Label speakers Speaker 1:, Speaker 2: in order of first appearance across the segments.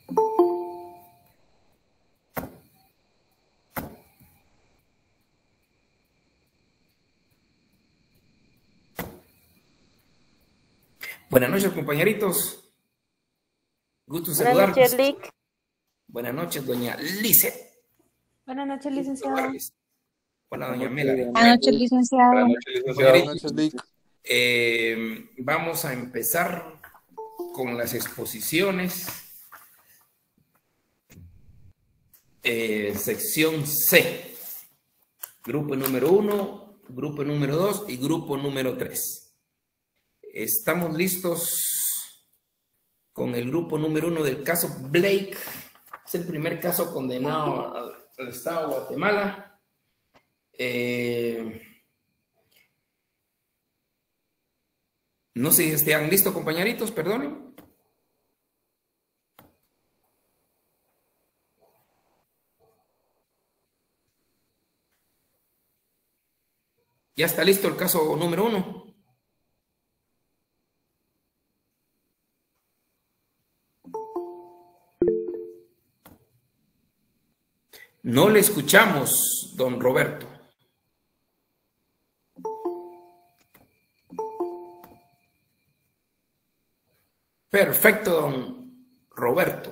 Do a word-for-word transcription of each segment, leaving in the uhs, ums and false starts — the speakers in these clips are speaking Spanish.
Speaker 1: Buenas noches, compañeritos. Gusto
Speaker 2: Buenas
Speaker 1: saludarlos.
Speaker 2: noches, Lick.
Speaker 1: Buenas noches, doña Lice.
Speaker 3: Buenas noches, licenciado.
Speaker 1: Hola, doña Melanie.
Speaker 4: Buenas noches, licenciado.
Speaker 5: Buenas noches, licenciado.
Speaker 1: Buenas
Speaker 5: noches, Lick.
Speaker 1: Eh, vamos a empezar con las exposiciones. Eh, sección C. Grupo número uno, grupo número dos y grupo número tres. Estamos listos con el grupo número uno del caso Blake. Es el primer caso condenado al, al Estado de Guatemala. Eh, no sé si estén listos, compañeritos, perdonen. ¿Ya está listo el caso número uno? No le escuchamos, don Roberto. Perfecto, don Roberto.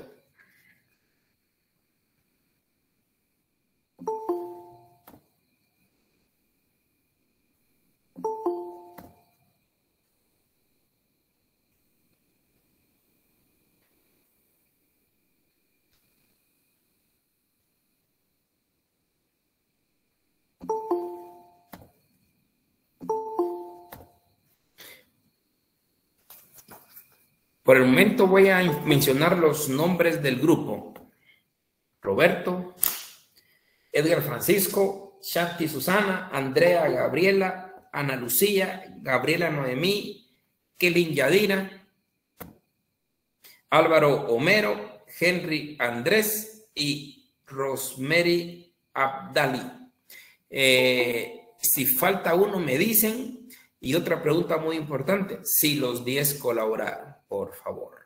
Speaker 1: Por el momento voy a mencionar los nombres del grupo. Roberto, Edgar Francisco, Shanti Susana, Andrea Gabriela, Ana Lucía, Gabriela Noemí, Kelin Yadira, Álvaro Homero, Henry Andrés y Rosemary Abdali. Eh, si falta uno me dicen. Y otra pregunta muy importante, si los diez colaboraron, por favor.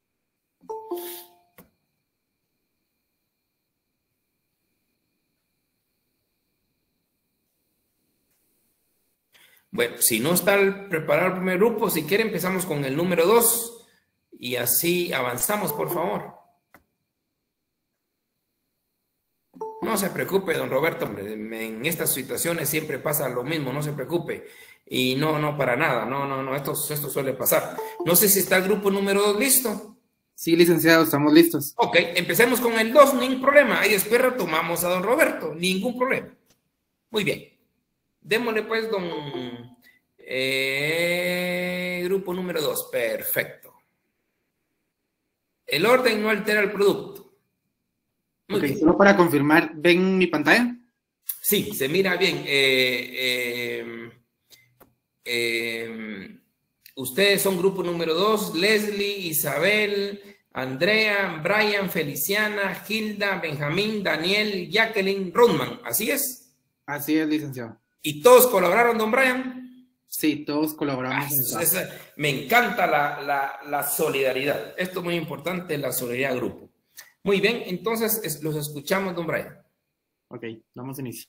Speaker 1: Bueno, si no está preparado el primer grupo, si quiere empezamos con el número dos y así avanzamos, por favor. No se preocupe, don Roberto, hombre, en estas situaciones siempre pasa lo mismo, no se preocupe. Y no, no, para nada, no, no, no, esto, esto suele pasar. No sé si está el grupo número dos listo.
Speaker 5: Sí, licenciado, estamos listos.
Speaker 1: Ok, empecemos con el dos, ningún problema. Y después retomamos a don Roberto, ningún problema. Muy bien. Démosle pues, don... Eh, grupo número dos, perfecto. El orden no altera el producto.
Speaker 5: Muy ok, bien. Solo para confirmar, ¿ven mi pantalla?
Speaker 1: Sí, se mira bien. Eh, eh, eh, ustedes son grupo número dos, Leslie, Isabel, Andrea, Brian, Feliciana, Hilda, Benjamín, Daniel, Jacqueline, Rodman. ¿Así es?
Speaker 5: Así es, licenciado.
Speaker 1: ¿Y todos colaboraron, don Brian?
Speaker 5: Sí, todos colaboramos.
Speaker 1: Ah, es, es, me encanta la, la, la solidaridad. Esto es muy importante, la solidaridad de grupo. Muy bien, entonces es, los escuchamos, don Brian.
Speaker 5: Ok, damos inicio.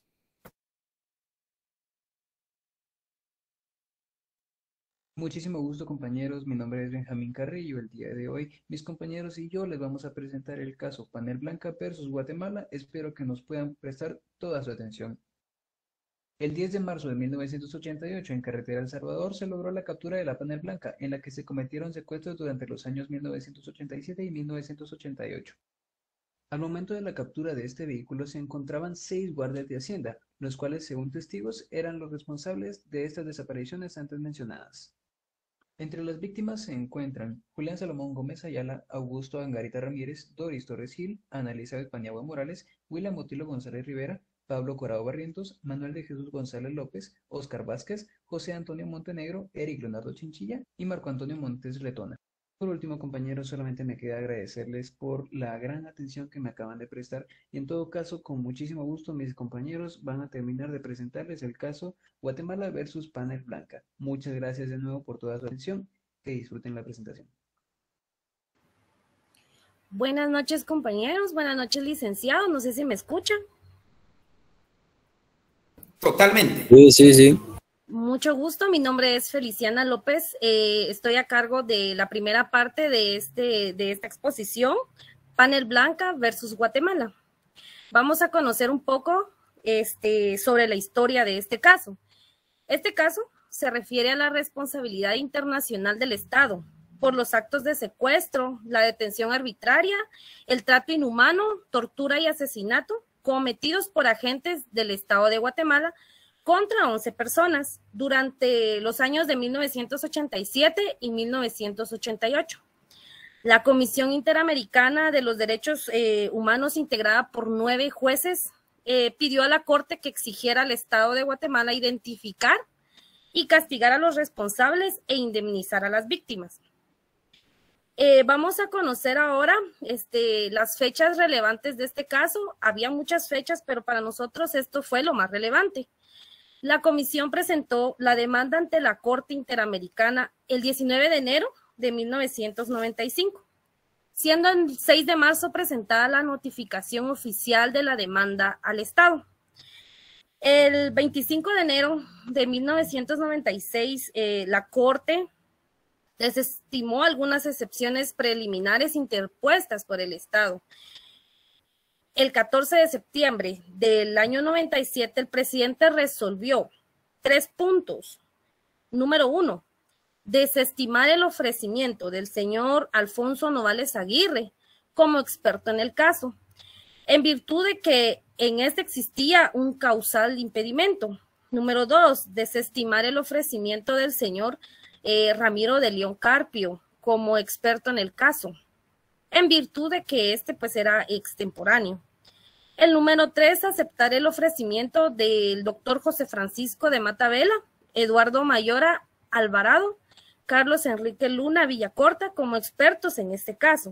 Speaker 6: Muchísimo gusto, compañeros. Mi nombre es Benjamín Carrillo. El día de hoy, mis compañeros y yo les vamos a presentar el caso Panel Blanca versus Guatemala. Espero que nos puedan prestar toda su atención. El diez de marzo de mil novecientos ochenta y ocho, en carretera El Salvador, se logró la captura de la Panel Blanca, en la que se cometieron secuestros durante los años mil novecientos ochenta y siete y mil novecientos ochenta y ocho. Al momento de la captura de este vehículo se encontraban seis guardias de Hacienda, los cuales, según testigos, eran los responsables de estas desapariciones antes mencionadas. Entre las víctimas se encuentran Julián Salomón Gómez Ayala, Augusto Angarita Ramírez, Doris Torres Gil, Ana Elizabeth Paniagua Morales, William Motilo González Rivera, Pablo Corado Barrientos, Manuel de Jesús González López, Óscar Vázquez, José Antonio Montenegro, Eric Leonardo Chinchilla y Marco Antonio Montes Letona. Por último, compañeros, solamente me queda agradecerles por la gran atención que me acaban de prestar y en todo caso, con muchísimo gusto, mis compañeros van a terminar de presentarles el caso Guatemala versus Panel Blanca. Muchas gracias de nuevo por toda su atención. Que disfruten la presentación.
Speaker 3: Buenas noches, compañeros. Buenas noches, licenciados. No sé si me escuchan.
Speaker 1: Totalmente.
Speaker 2: Sí, sí, sí.
Speaker 3: Mucho gusto. Mi nombre es Feliciana López. Eh, estoy a cargo de la primera parte de, este, de esta exposición, Panel Blanca versus Guatemala. Vamos a conocer un poco este, sobre la historia de este caso. Este caso se refiere a la responsabilidad internacional del Estado por los actos de secuestro, la detención arbitraria, el trato inhumano, tortura y asesinato cometidos por agentes del Estado de Guatemala contra once personas durante los años de mil novecientos ochenta y siete y mil novecientos ochenta y ocho. La Comisión Interamericana de los Derechos eh, Humanos, integrada por nueve jueces, eh, pidió a la Corte que exigiera al Estado de Guatemala identificar y castigar a los responsables e indemnizar a las víctimas. Eh, vamos a conocer ahora este, las fechas relevantes de este caso. Había muchas fechas, pero para nosotros esto fue lo más relevante. La comisión presentó la demanda ante la Corte Interamericana el diecinueve de enero de mil novecientos noventa y cinco, siendo el seis de marzo presentada la notificación oficial de la demanda al Estado. El veinticinco de enero de mil novecientos noventa y seis, eh, la Corte desestimó algunas excepciones preliminares interpuestas por el Estado. El catorce de septiembre del año noventa y siete, el presidente resolvió tres puntos. Número uno, desestimar el ofrecimiento del señor Alfonso Novales Aguirre como experto en el caso, en virtud de que en este existía un causal impedimento. Número dos, desestimar el ofrecimiento del señor eh, Ramiro de León Carpio como experto en el caso, en virtud de que este pues era extemporáneo. El número tres, aceptar el ofrecimiento del doctor José Francisco de Matavela, Eduardo Mayora Alvarado, Carlos Enrique Luna Villacorta como expertos en este caso.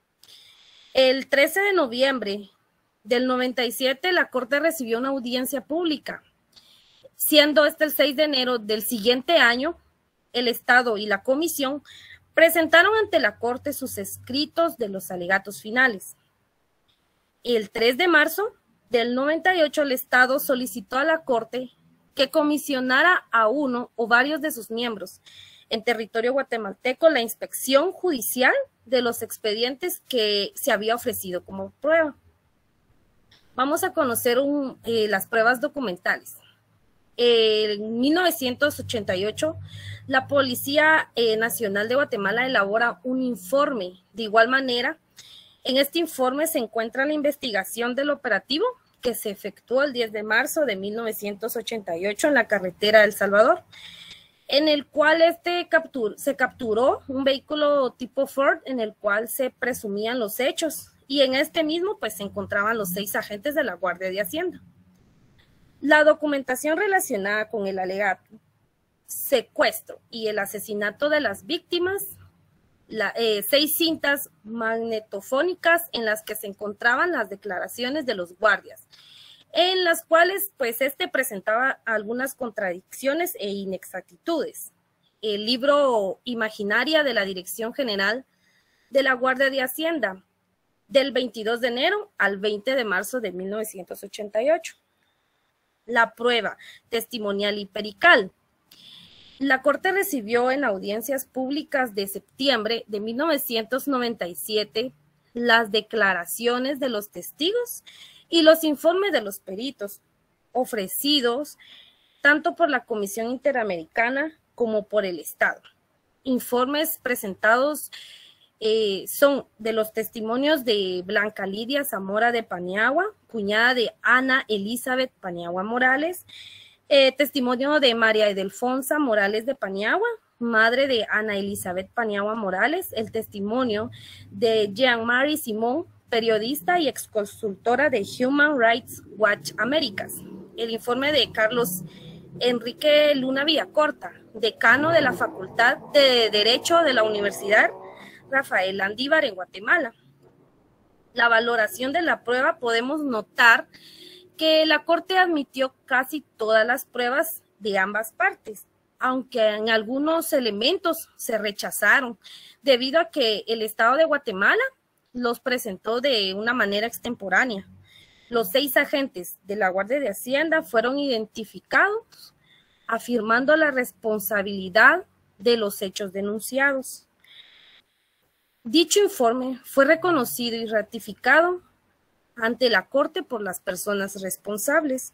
Speaker 3: El trece de noviembre del noventa y siete, la Corte recibió una audiencia pública, siendo este el seis de enero del siguiente año, el Estado y la Comisión presentaron ante la Corte sus escritos de los alegatos finales. El tres de marzo del noventa y ocho, el Estado solicitó a la Corte que comisionara a uno o varios de sus miembros en territorio guatemalteco la inspección judicial de los expedientes que se había ofrecido como prueba. Vamos a conocer un, eh, las pruebas documentales. En mil novecientos ochenta y ocho, la Policía eh, Nacional de Guatemala elabora un informe. De igual manera, en este informe se encuentra la investigación del operativo que se efectuó el diez de marzo de mil novecientos ochenta y ocho en la carretera de El Salvador, en el cual este captur, se capturó un vehículo tipo Ford en el cual se presumían los hechos, y en este mismo pues se encontraban los seis agentes de la Guardia de Hacienda. La documentación relacionada con el alegato secuestro y el asesinato de las víctimas, la, eh, seis cintas magnetofónicas en las que se encontraban las declaraciones de los guardias, en las cuales pues este presentaba algunas contradicciones e inexactitudes. El libro Imaginaria de la Dirección General de la Guardia de Hacienda, del veintidós de enero al veinte de marzo de mil novecientos ochenta y ocho. La prueba testimonial y perical. La Corte recibió en audiencias públicas de septiembre de mil novecientos noventa y siete las declaraciones de los testigos y los informes de los peritos ofrecidos tanto por la Comisión Interamericana como por el Estado. Informes presentados eh, son de los testimonios de Blanca Lidia Zamora de Paniagua, cuñada de Ana Elizabeth Paniagua Morales, eh, testimonio de María Edelfonsa Morales de Paniagua, madre de Ana Elizabeth Paniagua Morales, el testimonio de Jean-Marie Simón, periodista y exconsultora de Human Rights Watch Américas, el informe de Carlos Enrique Luna Villacorta, decano de la Facultad de Derecho de la Universidad Rafael Landívar en Guatemala. La valoración de la prueba, podemos notar que la Corte admitió casi todas las pruebas de ambas partes, aunque en algunos elementos se rechazaron, debido a que el Estado de Guatemala los presentó de una manera extemporánea. Los seis agentes de la Guardia de Hacienda fueron identificados, afirmando la responsabilidad de los hechos denunciados. Dicho informe fue reconocido y ratificado ante la Corte por las personas responsables.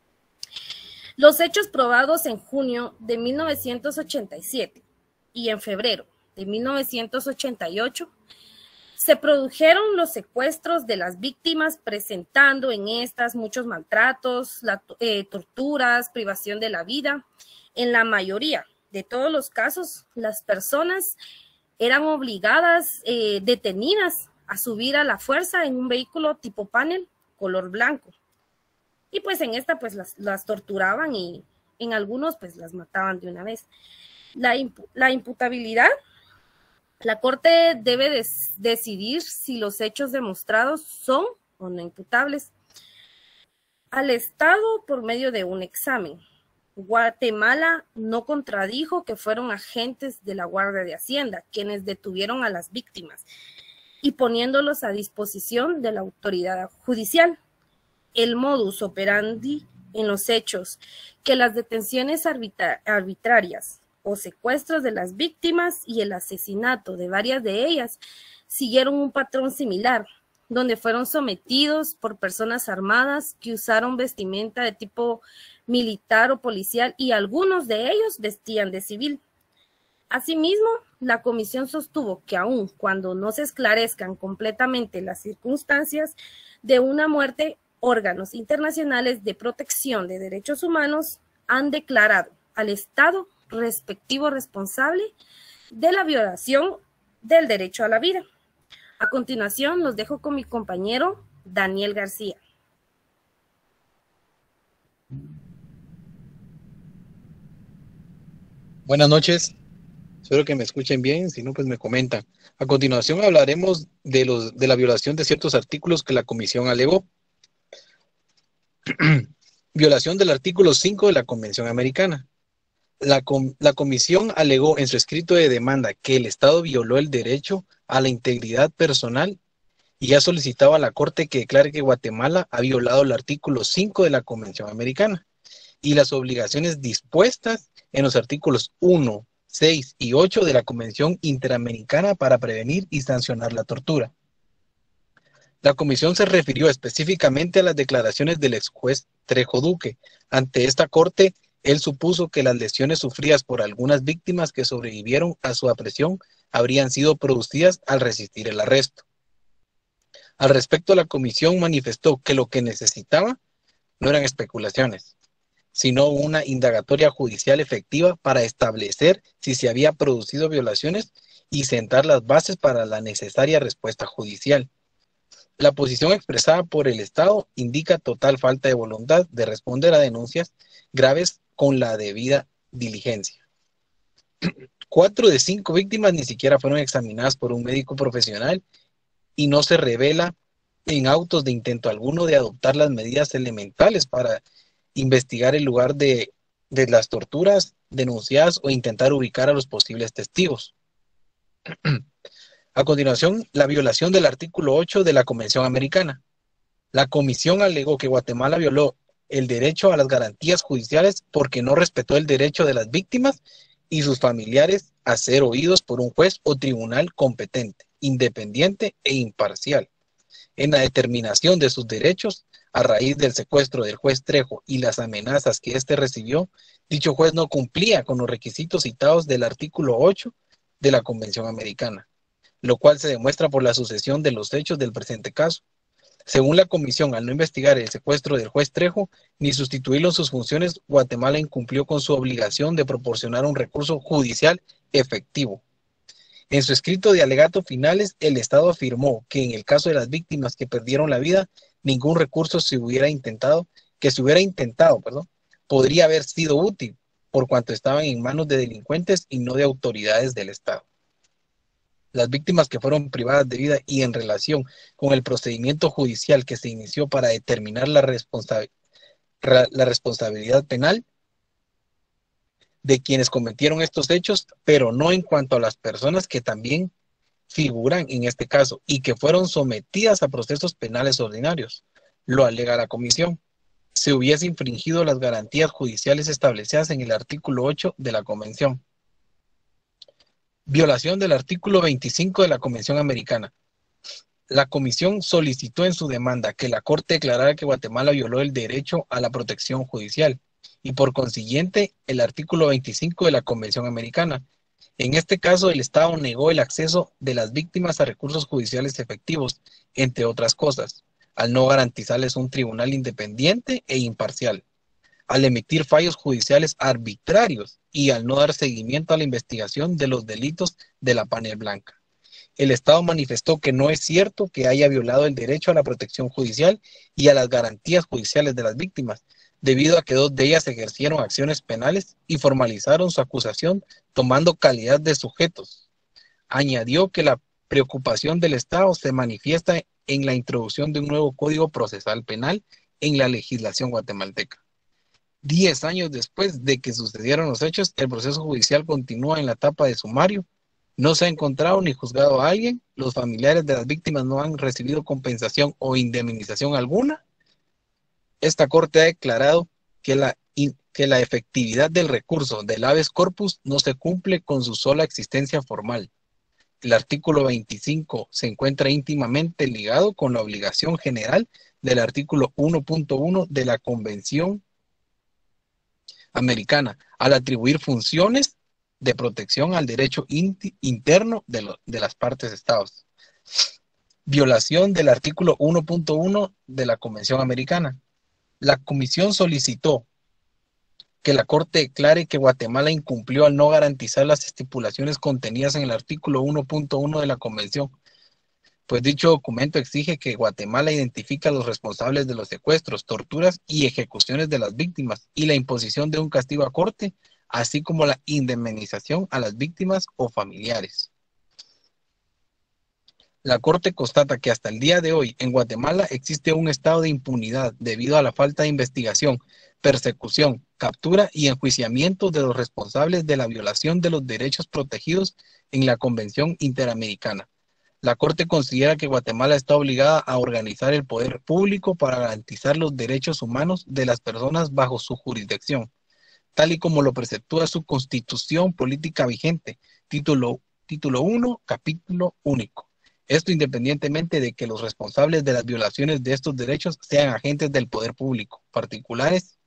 Speaker 3: Los hechos probados en junio de mil novecientos ochenta y siete y en febrero de mil novecientos ochenta y ocho se produjeron los secuestros de las víctimas, presentando en estas muchos maltratos, la, eh, torturas, privación de la vida. En la mayoría de todos los casos, las personas eran obligadas, eh, detenidas, a subir a la fuerza en un vehículo tipo panel, color blanco. Y pues en esta pues las, las torturaban y en algunos pues las mataban de una vez. La, impu la imputabilidad, la Corte debe de decidir si los hechos demostrados son o no imputables al Estado por medio de un examen. Guatemala no contradijo que fueron agentes de la Guardia de Hacienda quienes detuvieron a las víctimas y poniéndolos a disposición de la autoridad judicial. El modus operandi en los hechos, que las detenciones arbitra arbitrarias o secuestros de las víctimas y el asesinato de varias de ellas siguieron un patrón similar, donde fueron sometidos por personas armadas que usaron vestimenta de tipo militar o policial y algunos de ellos vestían de civil. Asimismo, la comisión sostuvo que aun cuando no se esclarezcan completamente las circunstancias de una muerte, órganos internacionales de protección de derechos humanos han declarado al Estado respectivo responsable de la violación del derecho a la vida. A continuación, los dejo con mi compañero Daniel García.
Speaker 2: Buenas noches, espero que me escuchen bien, si no pues me comentan. A continuación hablaremos de, los, de la violación de ciertos artículos que la comisión alegó. Violación del artículo cinco de la Convención Americana. La, com la comisión alegó en su escrito de demanda que el Estado violó el derecho a la integridad personal y ha solicitado a la Corte que declare que Guatemala ha violado el artículo cinco de la Convención Americana y las obligaciones dispuestas en los artículos uno, seis y ocho de la Convención Interamericana para prevenir y sancionar la tortura. La comisión se refirió específicamente a las declaraciones del ex juez Trejo Duque. Ante esta corte, él supuso que las lesiones sufridas por algunas víctimas que sobrevivieron a su apresión habrían sido producidas al resistir el arresto. Al respecto, la comisión manifestó que lo que necesitaba no eran especulaciones, sino una indagatoria judicial efectiva para establecer si se había producido violaciones y sentar las bases para la necesaria respuesta judicial. La posición expresada por el Estado indica total falta de voluntad de responder a denuncias graves con la debida diligencia. Cuatro de cinco víctimas ni siquiera fueron examinadas por un médico profesional y no se revela en autos de intento alguno de adoptar las medidas elementales para investigar el lugar de, de las torturas denunciadas o intentar ubicar a los posibles testigos. A continuación, la violación del artículo ocho de la Convención Americana. La comisión alegó que Guatemala violó el derecho a las garantías judiciales porque no respetó el derecho de las víctimas y sus familiares a ser oídos por un juez o tribunal competente, independiente e imparcial. En la determinación de sus derechos, a raíz del secuestro del juez Trejo y las amenazas que éste recibió, dicho juez no cumplía con los requisitos citados del artículo ocho de la Convención Americana, lo cual se demuestra por la sucesión de los hechos del presente caso. Según la comisión, al no investigar el secuestro del juez Trejo ni sustituirlo en sus funciones, Guatemala incumplió con su obligación de proporcionar un recurso judicial efectivo. En su escrito de alegato finales, el Estado afirmó que en el caso de las víctimas que perdieron la vida, ningún recurso se hubiera intentado, que se hubiera intentado, perdón, podría haber sido útil, por cuanto estaban en manos de delincuentes y no de autoridades del Estado. Las víctimas que fueron privadas de vida y en relación con el procedimiento judicial que se inició para determinar la, responsa la responsabilidad penal de quienes cometieron estos hechos, pero no en cuanto a las personas que también figuran en este caso y que fueron sometidas a procesos penales ordinarios, lo alega la comisión, se hubiese infringido las garantías judiciales establecidas en el artículo ocho de la Convención. Violación del artículo veinticinco de la Convención Americana. La comisión solicitó en su demanda que la Corte declarara que Guatemala violó el derecho a la protección judicial y por consiguiente el artículo veinticinco de la Convención Americana. En este caso, el Estado negó el acceso de las víctimas a recursos judiciales efectivos, entre otras cosas, al no garantizarles un tribunal independiente e imparcial, al emitir fallos judiciales arbitrarios y al no dar seguimiento a la investigación de los delitos de la Panel Blanca. El Estado manifestó que no es cierto que haya violado el derecho a la protección judicial y a las garantías judiciales de las víctimas, debido a que dos de ellas ejercieron acciones penales y formalizaron su acusación tomando calidad de sujetos. Añadió que la preocupación del Estado se manifiesta en la introducción de un nuevo Código Procesal Penal en la legislación guatemalteca. Diez años después de que sucedieron los hechos, el proceso judicial continúa en la etapa de sumario. No se ha encontrado ni juzgado a alguien, los familiares de las víctimas no han recibido compensación o indemnización alguna. Esta Corte ha declarado que la, que la efectividad del recurso del habeas corpus no se cumple con su sola existencia formal. El artículo veinticinco se encuentra íntimamente ligado con la obligación general del artículo uno punto uno de la Convención Americana al atribuir funciones de protección al derecho interno de, lo, de las partes estados. Violación del artículo uno punto uno de la Convención Americana. La comisión solicitó que la Corte declare que Guatemala incumplió al no garantizar las estipulaciones contenidas en el artículo uno punto uno de la Convención, pues dicho documento exige que Guatemala identifique a los responsables de los secuestros, torturas y ejecuciones de las víctimas y la imposición de un castigo a corte, así como la indemnización a las víctimas o familiares. La Corte constata que hasta el día de hoy en Guatemala existe un estado de impunidad debido a la falta de investigación, persecución, captura y enjuiciamiento de los responsables de la violación de los derechos protegidos en la Convención Interamericana. La Corte considera que Guatemala está obligada a organizar el poder público para garantizar los derechos humanos de las personas bajo su jurisdicción, tal y como lo preceptúa su Constitución Política vigente, título, título uno, capítulo único. Esto independientemente de que los responsables de las violaciones de estos derechos sean agentes del poder público, particulares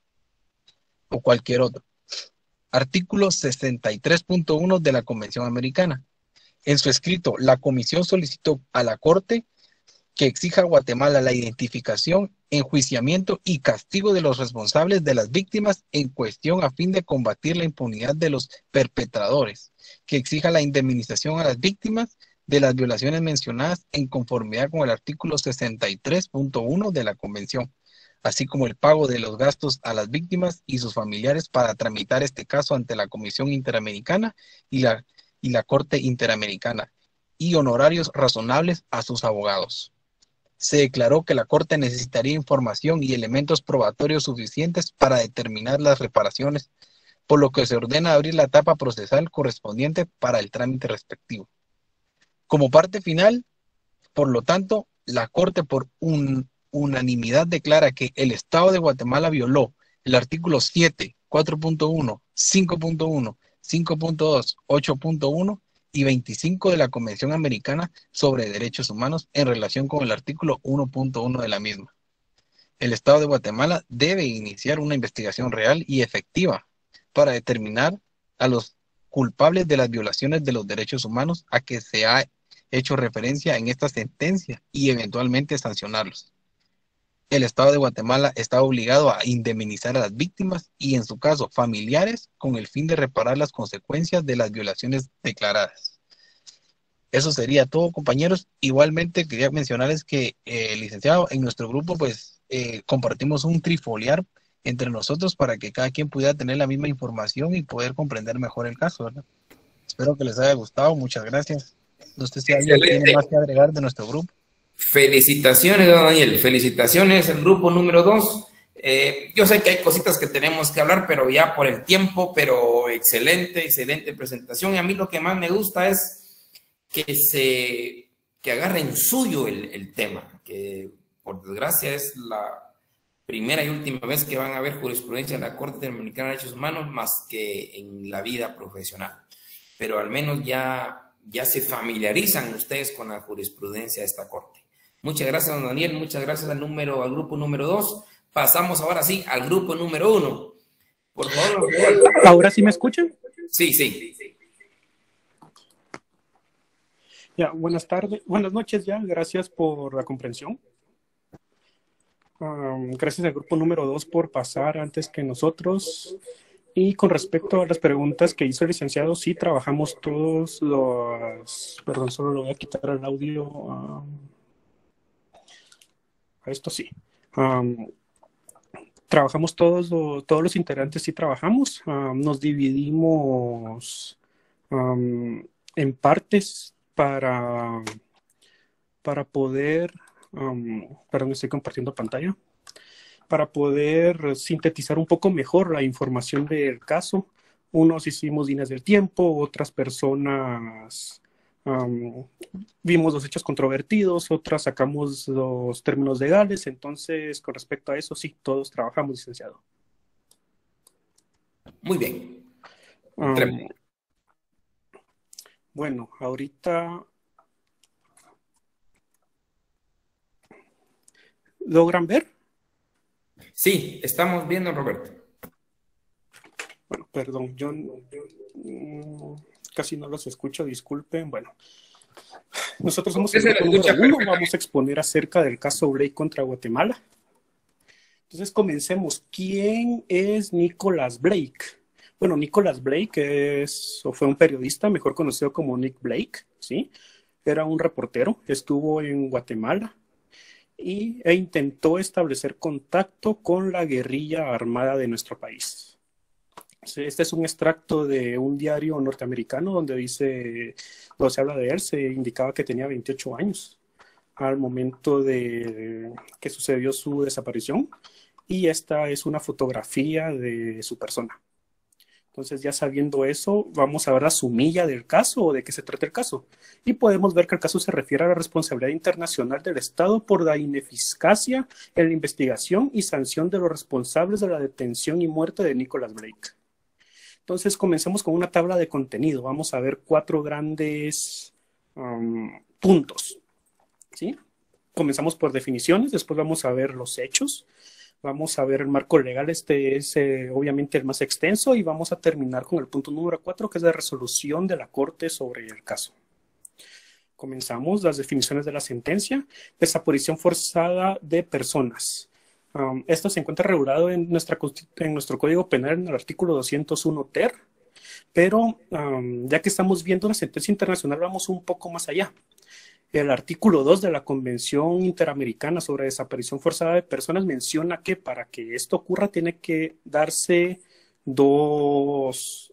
Speaker 2: o cualquier otro. Artículo sesenta y tres punto uno de la Convención Americana. En su escrito, la Comisión solicitó a la Corte que exija a Guatemala la identificación, enjuiciamiento y castigo de los responsables de las víctimas en cuestión a fin de combatir la impunidad de los perpetradores, que exija la indemnización a las víctimas de las violaciones mencionadas en conformidad con el artículo sesenta y tres punto uno de la Convención, así como el pago de los gastos a las víctimas y sus familiares para tramitar este caso ante la Comisión Interamericana y la, y la Corte Interamericana, y honorarios razonables a sus abogados. Se declaró que la Corte necesitaría información y elementos probatorios suficientes para determinar las reparaciones, por lo que se ordena abrir la etapa procesal correspondiente para el trámite respectivo. Como parte final, por lo tanto, la Corte por un, unanimidad declara que el Estado de Guatemala violó el artículo siete, cuatro punto uno, cinco punto uno, cinco punto dos, ocho punto uno y veinticinco de la Convención Americana sobre Derechos Humanos en relación con el artículo uno punto uno de la misma. El Estado de Guatemala debe iniciar una investigación real y efectiva para determinar a los culpables de las violaciones de los derechos humanos a que se ha hecho referencia en esta sentencia y eventualmente sancionarlos. El Estado de Guatemala está obligado a indemnizar a las víctimas y, en su caso, familiares, con el fin de reparar las consecuencias de las violaciones declaradas. Eso sería todo, compañeros. Igualmente quería mencionarles que, eh, licenciado, en nuestro grupo pues eh, compartimos un trifoliar entre nosotros para que cada quien pudiera tener la misma información y poder comprender mejor el caso, ¿verdad? Espero que les haya gustado. Muchas gracias. No sé si alguien tiene más que agregar de nuestro grupo.
Speaker 1: Felicitaciones, don Daniel. Felicitaciones, el grupo número dos. Eh, yo sé que hay cositas que tenemos que hablar, pero ya por el tiempo, pero excelente, excelente presentación. Y a mí lo que más me gusta es que se que agarren suyo el, el tema, que por desgracia es la primera y última vez que van a ver jurisprudencia en la Corte Interamericana de Derechos Humanos más que en la vida profesional. Pero al menos ya, ya se familiarizan ustedes con la jurisprudencia de esta Corte. Muchas gracias, don Daniel. Muchas gracias al, número, al grupo número dos. Pasamos ahora sí al grupo número uno. Por favor.
Speaker 4: ¿Ahora sí me escuchan?
Speaker 1: Sí, sí.
Speaker 4: Ya, buenas tardes, buenas noches ya. Gracias por la comprensión. Um, gracias al grupo número dos por pasar antes que nosotros. Y con respecto a las preguntas que hizo el licenciado, sí trabajamos todos los... Perdón, solo lo voy a quitar el audio. Um, a esto sí. Um, trabajamos todos, lo, todos los integrantes, sí trabajamos. Um, nos dividimos um, en partes para, para poder... Um, perdón, estoy compartiendo pantalla. Para poder sintetizar un poco mejor la información del caso. Unos hicimos líneas del tiempo, otras personas um, vimos los hechos controvertidos, otras sacamos los términos legales. Entonces, con respecto a eso, sí, todos trabajamos, licenciado.
Speaker 1: Muy bien.
Speaker 4: Um, bueno, ahorita... ¿Logran ver?
Speaker 1: Sí, estamos viendo, Roberto.
Speaker 4: Bueno, perdón, yo, yo mm, casi no los escucho, disculpen. Bueno, nosotros somos el grupo número uno, vamos a exponer acerca del caso Blake contra Guatemala. Entonces comencemos. ¿Quién es Nicholas Blake? Bueno, Nicholas Blake es, o fue un periodista, mejor conocido como Nick Blake, ¿sí? Era un reportero, estuvo en Guatemala. Y, e intentó establecer contacto con la guerrilla armada de nuestro país. Este es un extracto de un diario norteamericano donde dice, donde se habla de él, se indicaba que tenía veintiocho años al momento de que sucedió su desaparición, y esta es una fotografía de su persona. Entonces, ya sabiendo eso, vamos a ver la sumilla del caso o de qué se trata el caso. Y podemos ver que el caso se refiere a la responsabilidad internacional del Estado por la ineficacia en la investigación y sanción de los responsables de la detención y muerte de Nicholas Blake. Entonces, comencemos con una tabla de contenido. Vamos a ver cuatro grandes um, puntos, ¿sí? Comenzamos por definiciones, después vamos a ver los hechos. Vamos a ver el marco legal, este es eh, obviamente el más extenso, y vamos a terminar con el punto número cuatro, que es la resolución de la Corte sobre el caso. Comenzamos las definiciones de la sentencia. Desaparición forzada de personas. Um, esto se encuentra regulado en, nuestra, en nuestro Código Penal en el artículo doscientos uno ter, pero um, ya que estamos viendo una sentencia internacional, vamos un poco más allá. El artículo dos de la Convención Interamericana sobre Desaparición Forzada de Personas menciona que para que esto ocurra tiene que darse dos,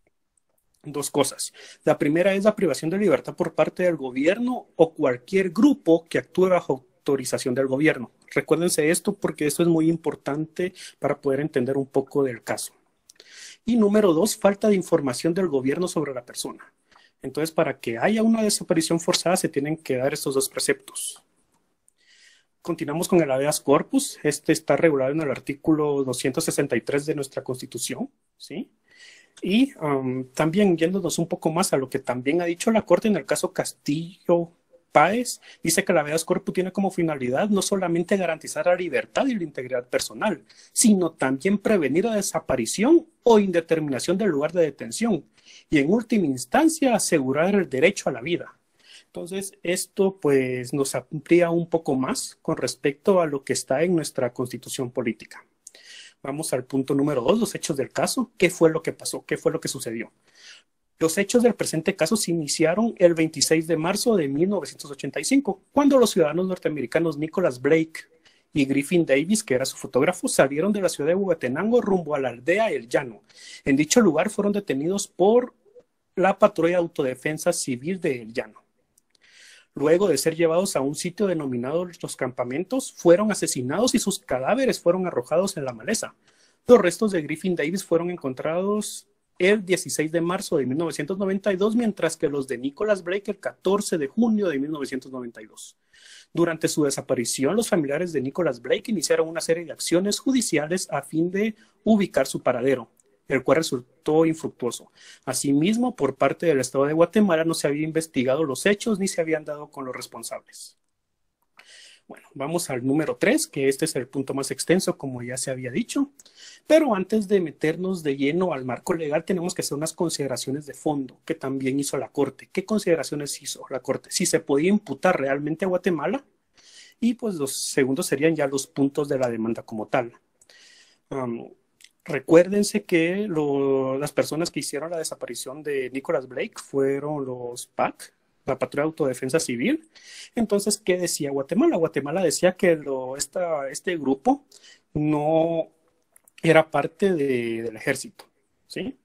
Speaker 4: dos cosas. La primera es la privación de libertad por parte del gobierno o cualquier grupo que actúe bajo autorización del gobierno. Recuérdense esto porque esto es muy importante para poder entender un poco del caso. Y número dos, falta de información del gobierno sobre la persona. Entonces, para que haya una desaparición forzada, se tienen que dar estos dos preceptos. Continuamos con el habeas corpus. Este está regulado en el artículo doscientos sesenta y tres de nuestra Constitución, ¿sí? Y um, también yéndonos un poco más a lo que también ha dicho la Corte en el caso Castillo Páez, dice que el habeas corpus tiene como finalidad no solamente garantizar la libertad y la integridad personal, sino también prevenir la desaparición o indeterminación del lugar de detención, y en última instancia asegurar el derecho a la vida. Entonces, esto pues nos amplía un poco más con respecto a lo que está en nuestra Constitución política. Vamos al punto número dos, los hechos del caso. ¿Qué fue lo que pasó? ¿Qué fue lo que sucedió? Los hechos del presente caso se iniciaron el veintiséis de marzo de mil novecientos ochenta y cinco, cuando los ciudadanos norteamericanos Nicholas Blake y Griffin Davis, que era su fotógrafo, salieron de la ciudad de Huehuetenango rumbo a la aldea El Llano. En dicho lugar fueron detenidos por la patrulla de autodefensa civil de El Llano. Luego de ser llevados a un sitio denominado Los Campamentos, fueron asesinados y sus cadáveres fueron arrojados en la maleza. Los restos de Griffin Davis fueron encontrados el dieciséis de marzo de mil novecientos noventa y dos, mientras que los de Nicholas Blake el catorce de junio de mil novecientos noventa y dos. Durante su desaparición, los familiares de Nicholas Blake iniciaron una serie de acciones judiciales a fin de ubicar su paradero, el cual resultó infructuoso. Asimismo, por parte del Estado de Guatemala no se había investigado los hechos ni se habían dado con los responsables. Bueno, vamos al número tres, que este es el punto más extenso, como ya se había dicho. Pero antes de meternos de lleno al marco legal, tenemos que hacer unas consideraciones de fondo que también hizo la Corte. ¿Qué consideraciones hizo la Corte? Si se podía imputar realmente a Guatemala, y pues los segundos serían ya los puntos de la demanda como tal. Um, recuérdense que lo, las personas que hicieron la desaparición de Nicholas Blake fueron los P A C, la Patrulla de Autodefensa Civil. Entonces, ¿qué decía Guatemala? Guatemala decía que lo, esta, este grupo no era parte de, del ejército, ¿sí?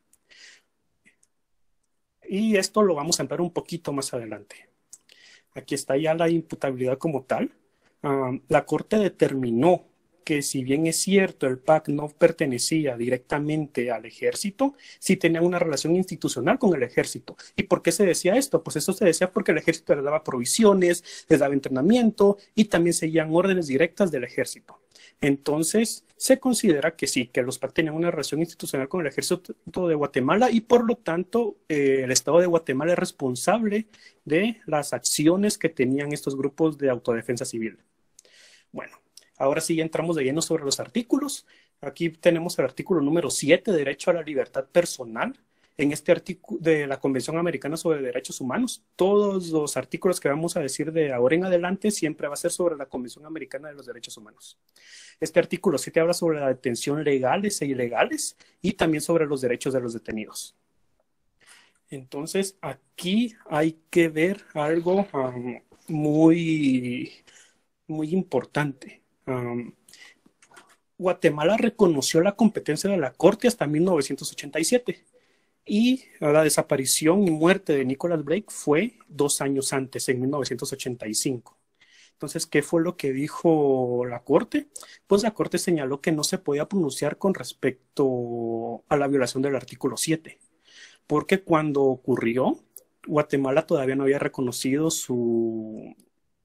Speaker 4: Y esto lo vamos a entrar un poquito más adelante. Aquí está ya la imputabilidad como tal. Um, la Corte determinó que si bien es cierto el P A C no pertenecía directamente al ejército, sí tenía una relación institucional con el ejército. ¿Y por qué se decía esto? Pues eso se decía porque el ejército les daba provisiones, les daba entrenamiento y también seguían órdenes directas del ejército. Entonces, se considera que sí, que los P A C tenían una relación institucional con el ejército de Guatemala y por lo tanto eh, el Estado de Guatemala es responsable de las acciones que tenían estos grupos de autodefensa civil. Bueno. Ahora sí ya entramos de lleno sobre los artículos. Aquí tenemos el artículo número siete, derecho a la libertad personal. En este artículo de la Convención Americana sobre Derechos Humanos, todos los artículos que vamos a decir de ahora en adelante siempre va a ser sobre la Convención Americana de los Derechos Humanos. Este artículo siete habla sobre la detención legales e ilegales y también sobre los derechos de los detenidos. Entonces, aquí hay que ver algo um, muy, muy importante. Um, Guatemala reconoció la competencia de la Corte hasta mil novecientos ochenta y siete y la desaparición y muerte de Nicholas Blake fue dos años antes, en mil novecientos ochenta y cinco. Entonces, ¿qué fue lo que dijo la Corte? Pues la Corte señaló que no se podía pronunciar con respecto a la violación del artículo siete, porque cuando ocurrió, Guatemala todavía no había reconocido su...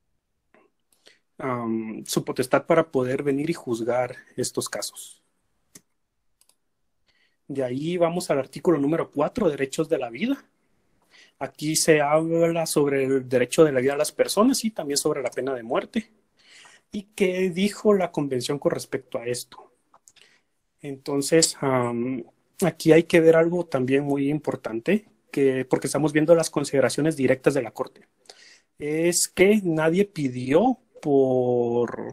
Speaker 4: Um, su potestad para poder venir y juzgar estos casos. De ahí vamos al artículo número cuatro, derechos de la vida. Aquí se habla sobre el derecho de la vida de las personas y también sobre la pena de muerte. ¿Y qué dijo la Convención con respecto a esto? Entonces, um, aquí hay que ver algo también muy importante, que, porque estamos viendo las consideraciones directas de la Corte. Es que nadie pidió por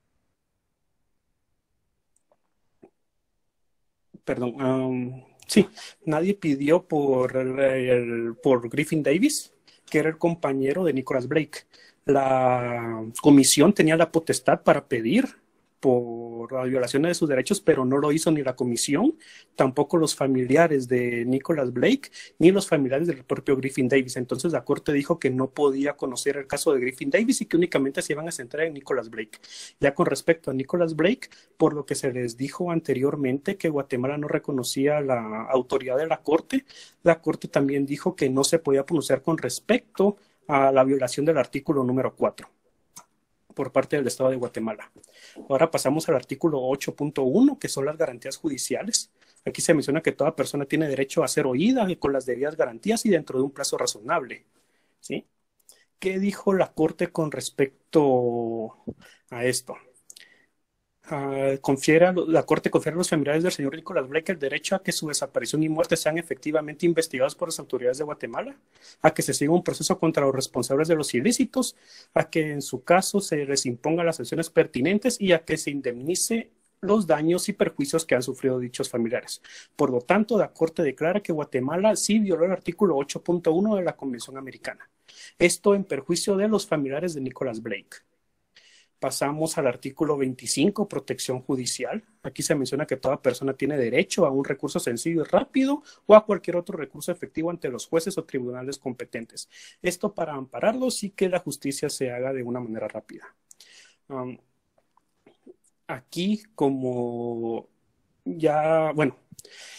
Speaker 4: perdón um, sí, nadie pidió por el, el, por Griffin Davis, que era el compañero de Nicholas Blake. La comisión tenía la potestad para pedir por la violación de sus derechos, pero no lo hizo ni la comisión, tampoco los familiares de Nicholas Blake, ni los familiares del propio Griffin Davis. Entonces la Corte dijo que no podía conocer el caso de Griffin Davis y que únicamente se iban a centrar en Nicholas Blake. Ya con respecto a Nicholas Blake, por lo que se les dijo anteriormente que Guatemala no reconocía la autoridad de la Corte, la Corte también dijo que no se podía pronunciar con respecto a la violación del artículo número cuatro. Por parte del Estado de Guatemala. Ahora pasamos al artículo ocho punto uno, que son las garantías judiciales. Aquí se menciona que toda persona tiene derecho a ser oída con las debidas garantías y dentro de un plazo razonable, ¿sí? ¿Qué dijo la Corte con respecto a esto? Uh, confiere, la Corte confiere a los familiares del señor Nicholas Blake el derecho a que su desaparición y muerte sean efectivamente investigados por las autoridades de Guatemala, a que se siga un proceso contra los responsables de los ilícitos, a que en su caso se les imponga las sanciones pertinentes y a que se indemnice los daños y perjuicios que han sufrido dichos familiares. Por lo tanto, la Corte declara que Guatemala sí violó el artículo ocho punto uno de la Convención Americana. Esto en perjuicio de los familiares de Nicholas Blake. Pasamos al artículo veinticinco, protección judicial. Aquí se menciona que toda persona tiene derecho a un recurso sencillo y rápido o a cualquier otro recurso efectivo ante los jueces o tribunales competentes. Esto para ampararlos y que la justicia se haga de una manera rápida. Um, aquí, como ya, bueno,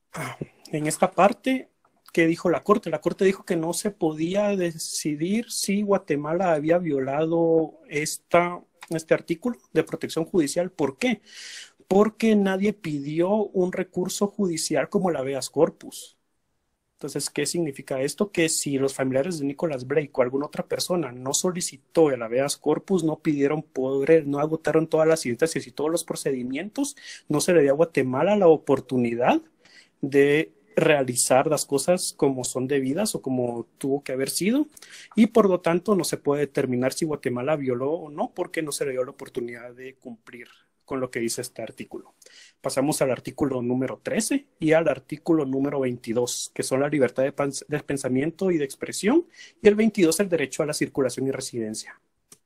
Speaker 4: En esta parte, ¿qué dijo la Corte? La Corte dijo que no se podía decidir si Guatemala había violado esta, este artículo de protección judicial. ¿Por qué? Porque nadie pidió un recurso judicial como el habeas corpus. Entonces, ¿qué significa esto? Que si los familiares de Nicholas Blake o alguna otra persona no solicitó el habeas corpus, no pidieron poder, no agotaron todas las instancias y todos los procedimientos, no se le dio a Guatemala la oportunidad de realizar las cosas como son debidas o como tuvo que haber sido, y por lo tanto no se puede determinar si Guatemala violó o no, porque no se le dio la oportunidad de cumplir con lo que dice este artículo. Pasamos al artículo número trece y al artículo número veintidós, que son la libertad de, de pensamiento y de expresión, y el veintidós el derecho a la circulación y residencia.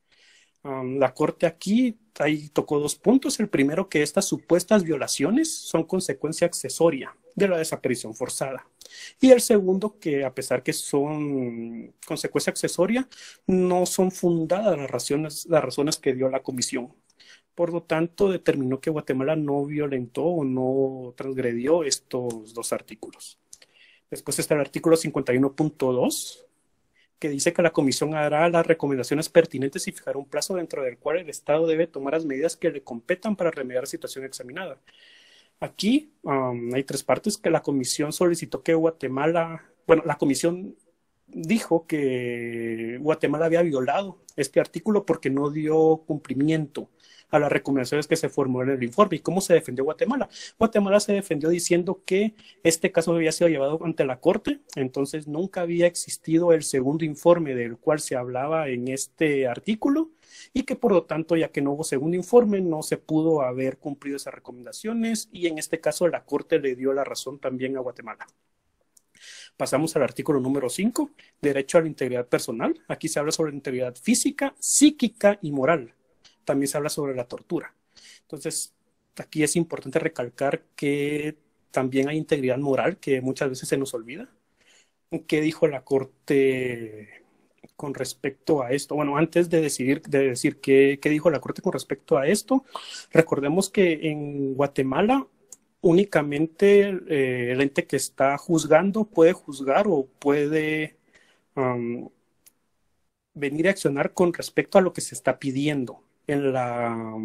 Speaker 4: Um, la Corte aquí ahí tocó dos puntos. El primero, que estas supuestas violaciones son consecuencia accesoria de la desaparición forzada. Y el segundo, que a pesar que son consecuencia accesoria, no son fundadas las razones, las razones que dio la comisión. Por lo tanto, determinó que Guatemala no violentó o no transgredió estos dos artículos. Después está el artículo cincuenta y uno punto dos, que dice que la comisión hará las recomendaciones pertinentes y fijará un plazo dentro del cual el Estado debe tomar las medidas que le competan para remediar la situación examinada. Aquí um, hay tres partes. Que la comisión solicitó que Guatemala, bueno, la comisión dijo que Guatemala había violado este artículo porque no dio cumplimiento a las recomendaciones que se formularon en el informe. ¿Y cómo se defendió Guatemala? Guatemala se defendió diciendo que este caso había sido llevado ante la Corte, entonces nunca había existido el segundo informe del cual se hablaba en este artículo, y que por lo tanto, ya que no hubo segundo informe, no se pudo haber cumplido esas recomendaciones, y en este caso la Corte le dio la razón también a Guatemala. Pasamos al artículo número cinco, derecho a la integridad personal. Aquí se habla sobre la integridad física, psíquica y moral. También se habla sobre la tortura. Entonces, aquí es importante recalcar que también hay integridad moral, que muchas veces se nos olvida. ¿Qué dijo la Corte con respecto a esto? Bueno, antes de decidir, de decir qué, qué dijo la Corte con respecto a esto, recordemos que en Guatemala únicamente eh, el ente que está juzgando puede juzgar o puede um, venir a accionar con respecto a lo que se está pidiendo en la,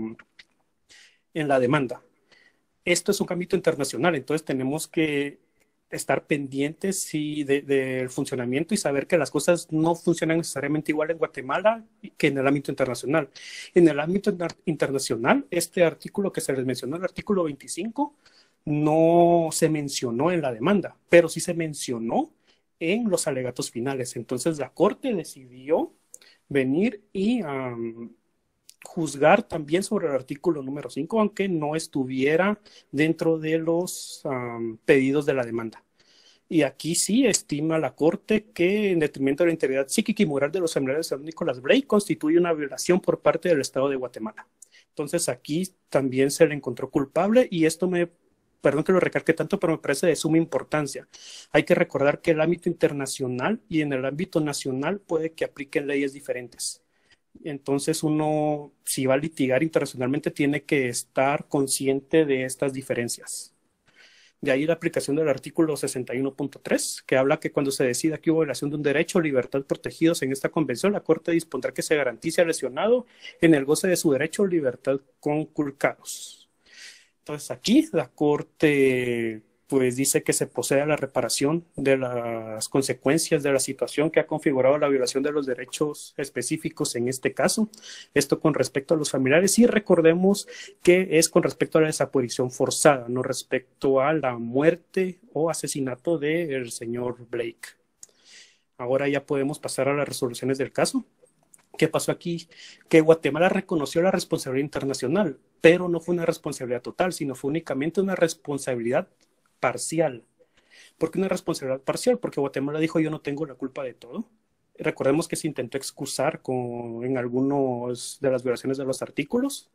Speaker 4: en la demanda. Esto es un ámbito internacional, entonces tenemos que estar pendientes y de, del funcionamiento y saber que las cosas no funcionan necesariamente igual en Guatemala que en el ámbito internacional. En el ámbito internacional, este artículo que se les mencionó, el artículo veinticinco, no se mencionó en la demanda, pero sí se mencionó en los alegatos finales. Entonces la Corte decidió venir y um, juzgar también sobre el artículo número cinco, aunque no estuviera dentro de los um, pedidos de la demanda. Y aquí sí estima la Corte que en detrimento de la integridad psíquica y moral de los familiares de Nicholas Blake constituye una violación por parte del Estado de Guatemala. Entonces aquí también se le encontró culpable, y esto me, perdón que lo recalque tanto, pero me parece de suma importancia. Hay que recordar que el ámbito internacional y en el ámbito nacional puede que apliquen leyes diferentes. Entonces uno, si va a litigar internacionalmente, tiene que estar consciente de estas diferencias. De ahí la aplicación del artículo sesenta y uno punto tres, que habla que cuando se decida que hubo violación de un derecho o libertad protegidos en esta convención, la Corte dispondrá que se garantice al lesionado en el goce de su derecho o libertad conculcados. Entonces aquí la Corte pues dice que se procede a la reparación de las consecuencias de la situación que ha configurado la violación de los derechos específicos en este caso. Esto con respecto a los familiares, y recordemos que es con respecto a la desaparición forzada, no respecto a la muerte o asesinato del señor Blake. Ahora ya podemos pasar a las resoluciones del caso. ¿Qué pasó aquí? Que Guatemala reconoció la responsabilidad internacional, pero no fue una responsabilidad total, sino fue únicamente una responsabilidad parcial. ¿Por qué una responsabilidad parcial? Porque Guatemala dijo: yo no tengo la culpa de todo. Recordemos que se intentó excusar con, en algunas de las violaciones de los artículos,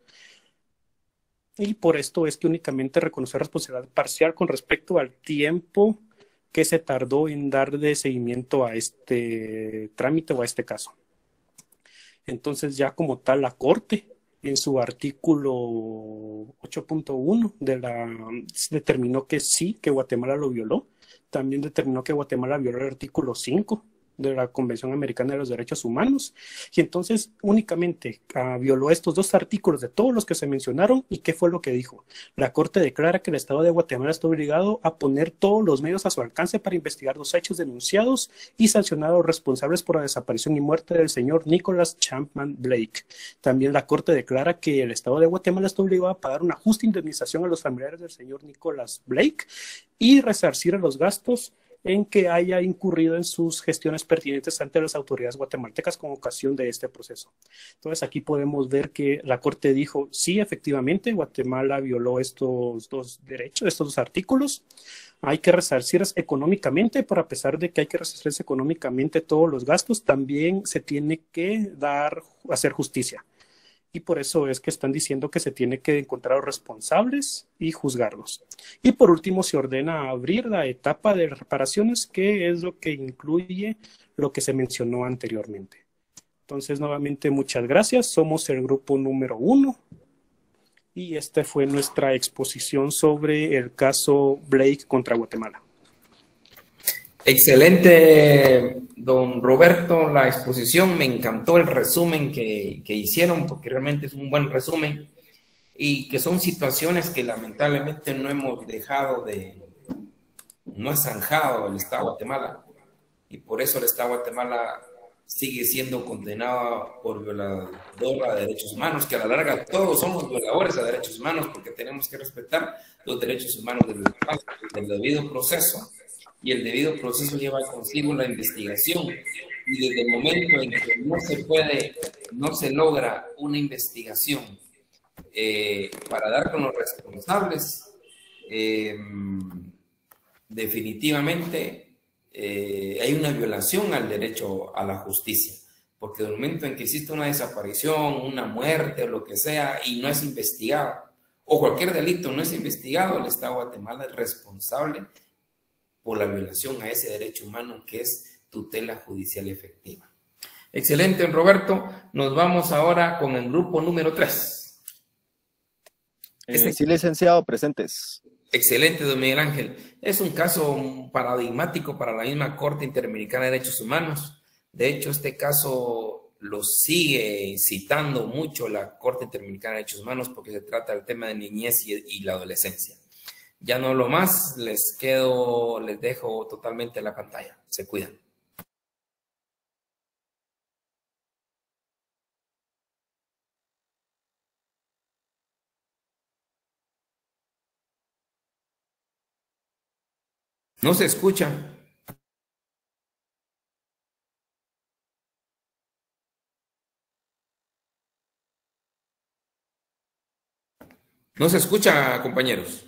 Speaker 4: y por esto es que únicamente reconoció responsabilidad parcial con respecto al tiempo que se tardó en dar de seguimiento a este trámite o a este caso. Entonces ya como tal la Corte en su artículo ocho punto uno de la determinó que sí, que Guatemala lo violó. También determinó que Guatemala violó el artículo cinco de la Convención Americana de los Derechos Humanos, y entonces únicamente uh, violó estos dos artículos de todos los que se mencionaron. ¿Y qué fue lo que dijo? La Corte declara que el Estado de Guatemala está obligado a poner todos los medios a su alcance para investigar los hechos denunciados y sancionar a los responsables por la desaparición y muerte del señor Nicholas Chapman Blake. También la Corte declara que el Estado de Guatemala está obligado a pagar una justa indemnización a los familiares del señor Nicholas Blake y resarcir los gastos en que haya incurrido en sus gestiones pertinentes ante las autoridades guatemaltecas con ocasión de este proceso. Entonces aquí podemos ver que la Corte dijo, sí, efectivamente, Guatemala violó estos dos derechos, estos dos artículos. Hay que resarcirse económicamente, pero a pesar de que hay que resarcirse económicamente todos los gastos, también se tiene que dar, hacer justicia. Y por eso es que están diciendo que se tiene que encontrar a los responsables y juzgarlos. Y por último, se ordena abrir la etapa de reparaciones, que es lo que incluye lo que se mencionó anteriormente. Entonces, nuevamente, muchas gracias. Somos el grupo número uno. Y esta fue nuestra exposición sobre el caso Blake contra Guatemala.
Speaker 1: Excelente, don Roberto, la exposición. Me encantó el resumen que, que hicieron, porque realmente es un buen resumen y que son situaciones que lamentablemente no hemos dejado de, no ha zanjado el Estado de Guatemala, y por eso el Estado de Guatemala sigue siendo condenado por violador de derechos humanos, que a la larga todos somos violadores de derechos humanos, porque tenemos que respetar los derechos humanos del, del debido proceso. Y el debido proceso lleva consigo la investigación. Y desde el momento en que no se puede, no se logra una investigación eh, para dar con los responsables, eh, definitivamente eh, hay una violación al derecho a la justicia. Porque desde el momento en que existe una desaparición, una muerte o lo que sea, y no es investigado, o cualquier delito no es investigado, el Estado de Guatemala es responsable por la violación a ese derecho humano que es tutela judicial efectiva. Excelente, Roberto. Nos vamos ahora con el grupo número tres.
Speaker 7: Eh, sí, licenciado, presentes.
Speaker 1: Excelente, don Miguel Ángel. Es un caso paradigmático para la misma Corte Interamericana de Derechos Humanos. De hecho, este caso lo sigue citando mucho la Corte Interamericana de Derechos Humanos porque se trata del tema de niñez y, y la adolescencia. Ya no lo más, les quedo, les dejo totalmente la pantalla. Se cuidan. No se escucha. No se escucha, compañeros.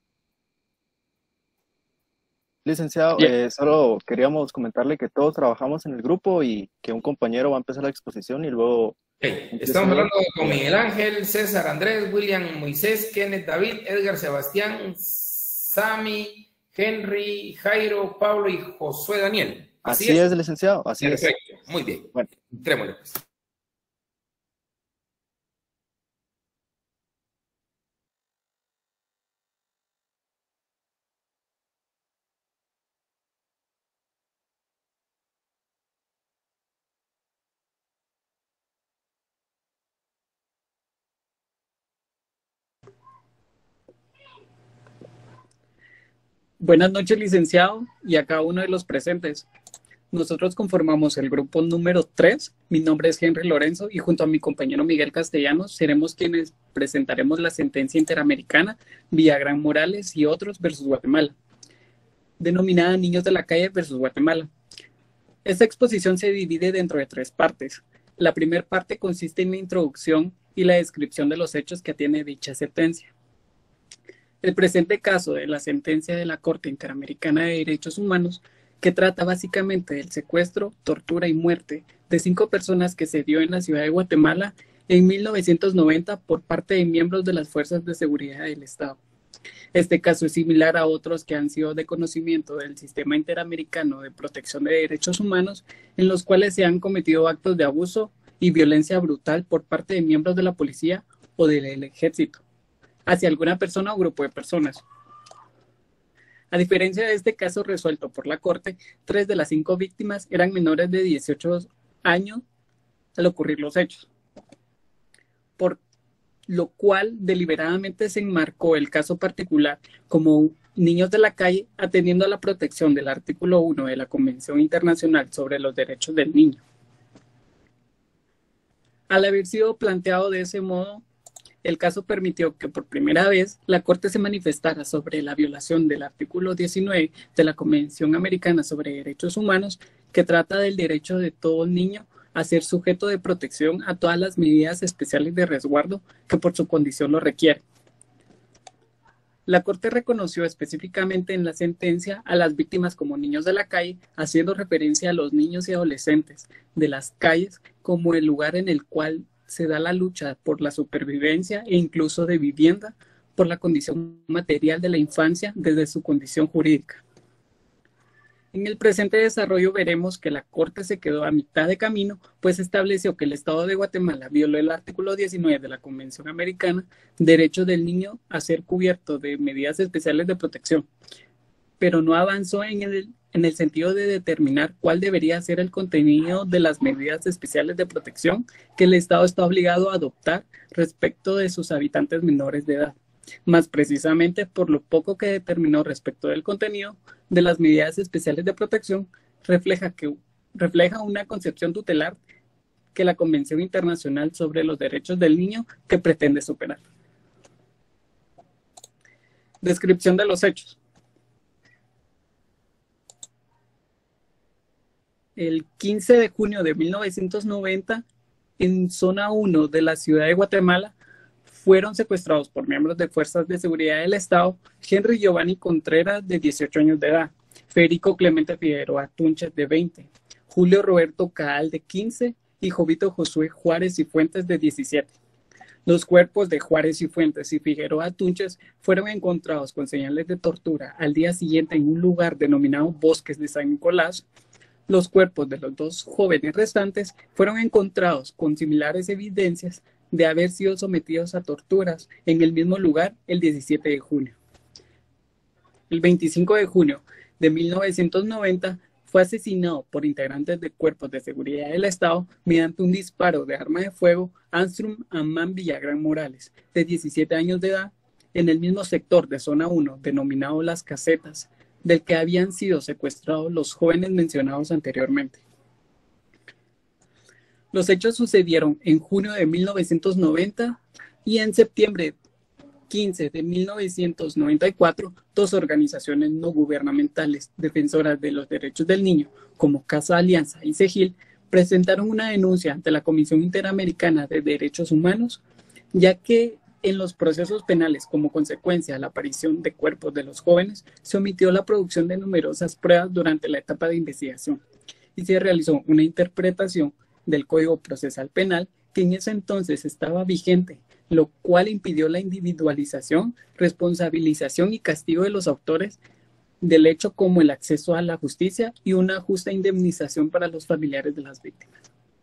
Speaker 7: Licenciado, eh, solo queríamos comentarle que todos trabajamos en el grupo y que un compañero va a empezar la exposición y luego...
Speaker 1: Okay. Estamos hablando con Miguel Ángel, César Andrés, William Moisés, Kenneth David, Edgar Sebastián, Sami, Henry, Jairo, Pablo y Josué Daniel.
Speaker 7: Así, así es? es, licenciado, así
Speaker 1: Perfecto.
Speaker 7: es.
Speaker 1: Perfecto, muy bien.
Speaker 7: Bueno.
Speaker 1: Entrémosle, pues.
Speaker 8: Buenas noches, licenciado, y a cada uno de los presentes. Nosotros conformamos el grupo número tres. Mi nombre es Henry Lorenzo y junto a mi compañero Miguel Castellanos seremos quienes presentaremos la sentencia interamericana Villagrán Morales y otros versus Guatemala, denominada Niños de la Calle versus Guatemala. Esta exposición se divide dentro de tres partes. La primera parte consiste en la introducción y la descripción de los hechos que tiene dicha sentencia. El presente caso de la sentencia de la Corte Interamericana de Derechos Humanos, que trata básicamente del secuestro, tortura y muerte de cinco personas que se dio en la ciudad de Guatemala en mil novecientos noventa por parte de miembros de las Fuerzas de Seguridad del Estado. Este caso es similar a otros que han sido de conocimiento del Sistema Interamericano de Protección de Derechos Humanos, en los cuales se han cometido actos de abuso y violencia brutal por parte de miembros de la policía o del ejército hacia alguna persona o grupo de personas. A diferencia de este caso resuelto por la Corte, tres de las cinco víctimas eran menores de dieciocho años al ocurrir los hechos, por lo cual deliberadamente se enmarcó el caso particular como niños de la calle, atendiendo a la protección del artículo uno de la Convención Internacional sobre los Derechos del Niño. Al haber sido planteado de ese modo, el caso permitió que por primera vez la Corte se manifestara sobre la violación del artículo diecinueve de la Convención Americana sobre Derechos Humanos, que trata del derecho de todo niño a ser sujeto de protección a todas las medidas especiales de resguardo que por su condición lo requieren. La Corte reconoció específicamente en la sentencia a las víctimas como niños de la calle, haciendo referencia a los niños y adolescentes de las calles como el lugar en el cual se da la lucha por la supervivencia e incluso de vivienda por la condición material de la infancia desde su condición jurídica. En el presente desarrollo veremos que la Corte se quedó a mitad de camino, pues estableció que el Estado de Guatemala violó el artículo diecinueve de la Convención Americana, derecho del niño a ser cubierto de medidas especiales de protección, pero no avanzó en el, en el sentido de determinar cuál debería ser el contenido de las medidas especiales de protección que el Estado está obligado a adoptar respecto de sus habitantes menores de edad. Más precisamente por lo poco que determinó respecto del contenido de las medidas especiales de protección, refleja, que, refleja una concepción tutelar que la Convención Internacional sobre los Derechos del Niño que pretende superar. Descripción de los hechos. El quince de junio de mil novecientos noventa, en zona uno de la ciudad de Guatemala, fueron secuestrados por miembros de fuerzas de seguridad del Estado Henry Giovanni Contreras, de dieciocho años de edad, Federico Clemente Figueroa Tunches, de veinte, Julio Roberto Caal, de quince, y Jovito Josué Juárez y Fuentes, de diecisiete. Los cuerpos de Juárez y Fuentes y Figueroa Tunches fueron encontrados con señales de tortura al día siguiente en un lugar denominado Bosques de San Nicolás. Los cuerpos de los dos jóvenes restantes fueron encontrados con similares evidencias de haber sido sometidos a torturas en el mismo lugar el diecisiete de junio. El veinticinco de junio de mil novecientos noventa fue asesinado por integrantes de cuerpos de seguridad del Estado mediante un disparo de arma de fuego Anstrum Amán Villagrán Morales, de diecisiete años de edad, en el mismo sector de zona uno denominado Las Casetas, del que habían sido secuestrados los jóvenes mencionados anteriormente. Los hechos sucedieron en junio de mil novecientos noventa y en septiembre quince de mil novecientos noventa y cuatro, dos organizaciones no gubernamentales defensoras de los derechos del niño, como Casa Alianza y CEGIL, presentaron una denuncia ante la Comisión Interamericana de Derechos Humanos, ya que en los procesos penales, como consecuencia de la aparición de cuerpos de los jóvenes, se omitió la producción de numerosas pruebas durante la etapa de investigación y se realizó una interpretación del Código Procesal Penal que en ese entonces estaba vigente, lo cual impidió la individualización, responsabilización y castigo de los autores del hecho, como el acceso a la justicia y una justa indemnización para los familiares de las víctimas.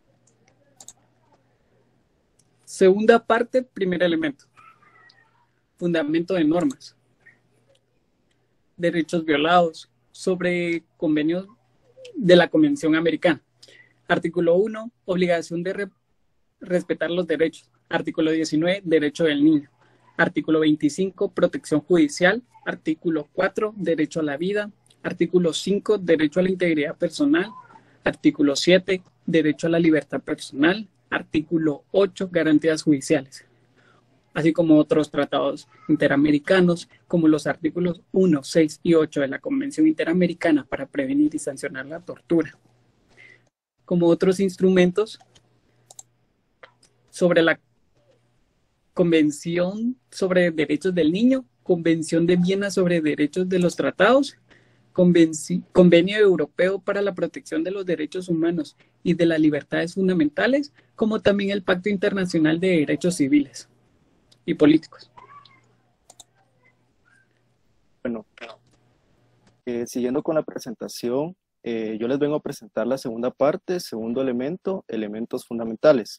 Speaker 8: Segunda parte, primer elemento. Fundamento de normas. Derechos violados sobre convenios de la Convención Americana. Artículo uno, obligación de re respetar los derechos. Artículo diecinueve, derecho del niño. Artículo veinticinco, protección judicial. Artículo cuatro, derecho a la vida. Artículo cinco, derecho a la integridad personal. Artículo siete, derecho a la libertad personal. Artículo ocho, garantías judiciales. Así como otros tratados interamericanos, como los artículos uno, seis y ocho de la Convención Interamericana para prevenir y sancionar la tortura. Como otros instrumentos sobre la Convención sobre Derechos del Niño, Convención de Viena sobre Derechos de los Tratados, Convenio Europeo para la Protección de los Derechos Humanos y de las Libertades Fundamentales, como también el Pacto Internacional de Derechos Civiles y Políticos.
Speaker 7: Bueno, eh, siguiendo con la presentación, eh, yo les vengo a presentar la segunda parte, segundo elemento, elementos fundamentales.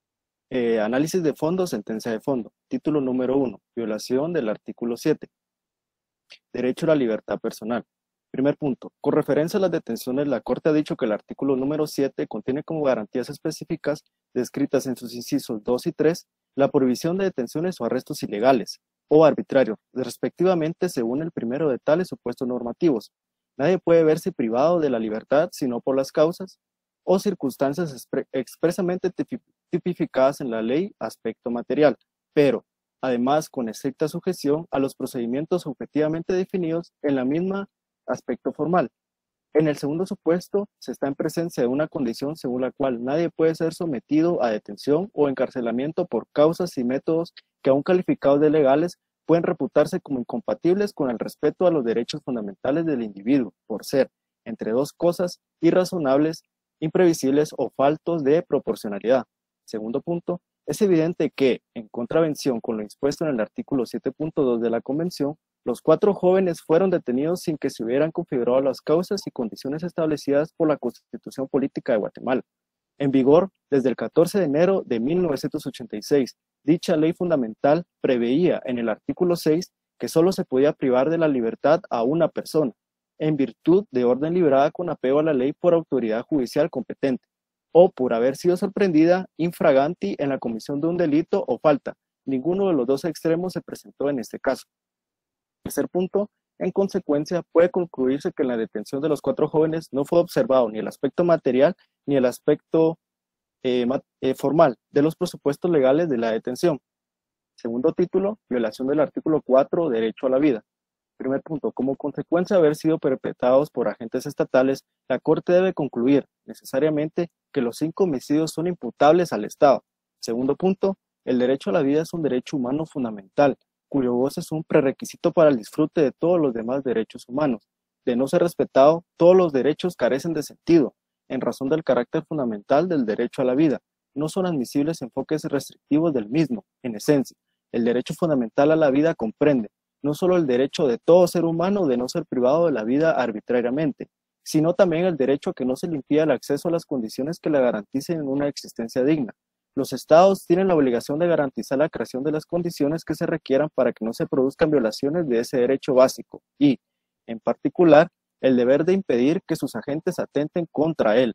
Speaker 7: Eh, análisis de fondo, sentencia de fondo. Título número uno, violación del artículo siete. Derecho a la libertad personal. Primer punto, con referencia a las detenciones, la Corte ha dicho que el artículo número siete contiene como garantías específicas, descritas en sus incisos dos y tres, la prohibición de detenciones o arrestos ilegales o arbitrarios, respectivamente según el primero de tales supuestos normativos. Nadie puede verse privado de la libertad sino por las causas o circunstancias expre expresamente tipificadas en la ley aspecto material, pero además con estricta sujeción a los procedimientos objetivamente definidos en la misma aspecto formal. En el segundo supuesto, se está en presencia de una condición según la cual nadie puede ser sometido a detención o encarcelamiento por causas y métodos que, aun calificados de legales, pueden reputarse como incompatibles con el respeto a los derechos fundamentales del individuo, por ser, entre dos cosas, irrazonables, imprevisibles o faltos de proporcionalidad. Segundo punto, es evidente que, en contravención con lo dispuesto en el artículo siete punto dos de la Convención, los cuatro jóvenes fueron detenidos sin que se hubieran configurado las causas y condiciones establecidas por la Constitución Política de Guatemala, en vigor desde el catorce de enero de mil novecientos ochenta y seis. Dicha ley fundamental preveía en el artículo seis que solo se podía privar de la libertad a una persona, en virtud de orden librada con apego a la ley por autoridad judicial competente, o por haber sido sorprendida infraganti en la comisión de un delito o falta. Ninguno de los dos extremos se presentó en este caso. Tercer punto, en consecuencia, puede concluirse que en la detención de los cuatro jóvenes no fue observado ni el aspecto material ni el aspecto eh, eh, formal de los presupuestos legales de la detención. Segundo título, violación del artículo cuatro, derecho a la vida. Primer punto, como consecuencia de haber sido perpetrados por agentes estatales, la Corte debe concluir necesariamente que los cinco homicidios son imputables al Estado. Segundo punto, el derecho a la vida es un derecho humano fundamental, cuyo goce es un prerequisito para el disfrute de todos los demás derechos humanos. De no ser respetado, todos los derechos carecen de sentido, en razón del carácter fundamental del derecho a la vida. No son admisibles enfoques restrictivos del mismo, en esencia. El derecho fundamental a la vida comprende no solo el derecho de todo ser humano de no ser privado de la vida arbitrariamente, sino también el derecho a que no se le impida el acceso a las condiciones que le garanticen una existencia digna. Los estados tienen la obligación de garantizar la creación de las condiciones que se requieran para que no se produzcan violaciones de ese derecho básico y, en particular, el deber de impedir que sus agentes atenten contra él.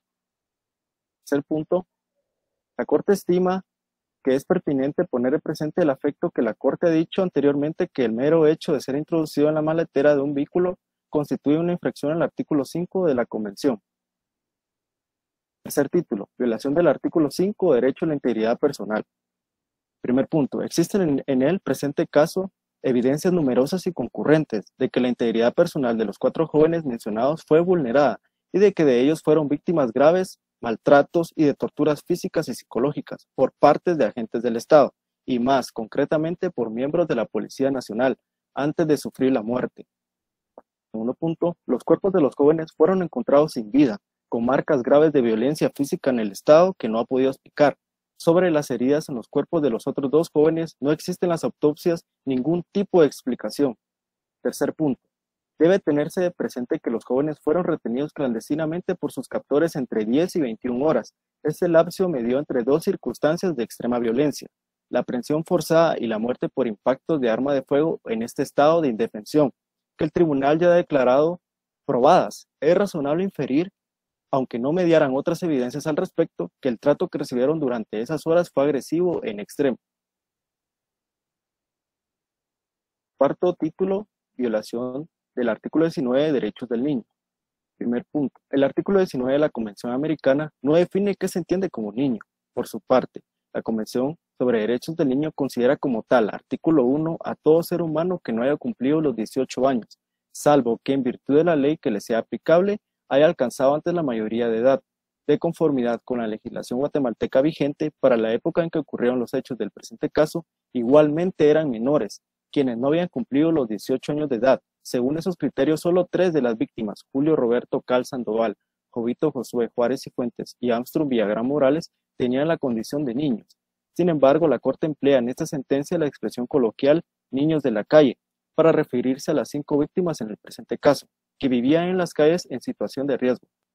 Speaker 7: Tercer punto, la Corte estima que es pertinente poner de presente el afecto que la Corte ha dicho anteriormente que el mero hecho de ser introducido en la maletera de un vehículo constituye una infracción al artículo cinco de la Convención. Tercer título, violación del artículo cinco, derecho a la integridad personal. Primer punto, existen en, en el presente caso evidencias numerosas y concurrentes de que la integridad personal de los cuatro jóvenes mencionados fue vulnerada y de que de ellos fueron víctimas graves, maltratos y de torturas físicas y psicológicas por parte de agentes del Estado, y más concretamente por miembros de la Policía Nacional, antes de sufrir la muerte. Segundo punto, los cuerpos de los jóvenes fueron encontrados sin vida, con marcas graves de violencia física en el Estado que no ha podido explicar. Sobre las heridas en los cuerpos de los otros dos jóvenes no existen en las autopsias ningún tipo de explicación. Tercer punto, debe tenerse de presente que los jóvenes fueron retenidos clandestinamente por sus captores entre diez y veintiuna horas. Este lapso medió entre dos circunstancias de extrema violencia: la aprehensión forzada y la muerte por impactos de arma de fuego en este estado de indefensión, que el tribunal ya ha declarado probadas. Es razonable inferir, aunque no mediaran otras evidencias al respecto, que el trato que recibieron durante esas horas fue agresivo en extremo. Cuarto título, violación del artículo diecinueve de Derechos del Niño. Primer punto, el artículo diecinueve de la Convención Americana no define qué se entiende como niño. Por su parte, la Convención sobre Derechos del Niño considera como tal, artículo uno, a todo ser humano que no haya cumplido los dieciocho años, salvo que en virtud de la ley que le sea aplicable, haya alcanzado antes la mayoría de edad, de conformidad con la legislación guatemalteca vigente para la época en que ocurrieron los hechos del presente caso. Igualmente eran menores, quienes no habían cumplido los dieciocho años de edad. Según esos criterios, solo tres de las víctimas, Julio Roberto Cal Sandoval, Jovito Josué Juárez y Fuentes y Armstrong Villagrán Morales, tenían la condición de niños. Sin embargo, la Corte emplea en esta sentencia la expresión coloquial niños de la calle, para referirse a las cinco víctimas en el presente caso, que vivían en las calles en situación de riesgo.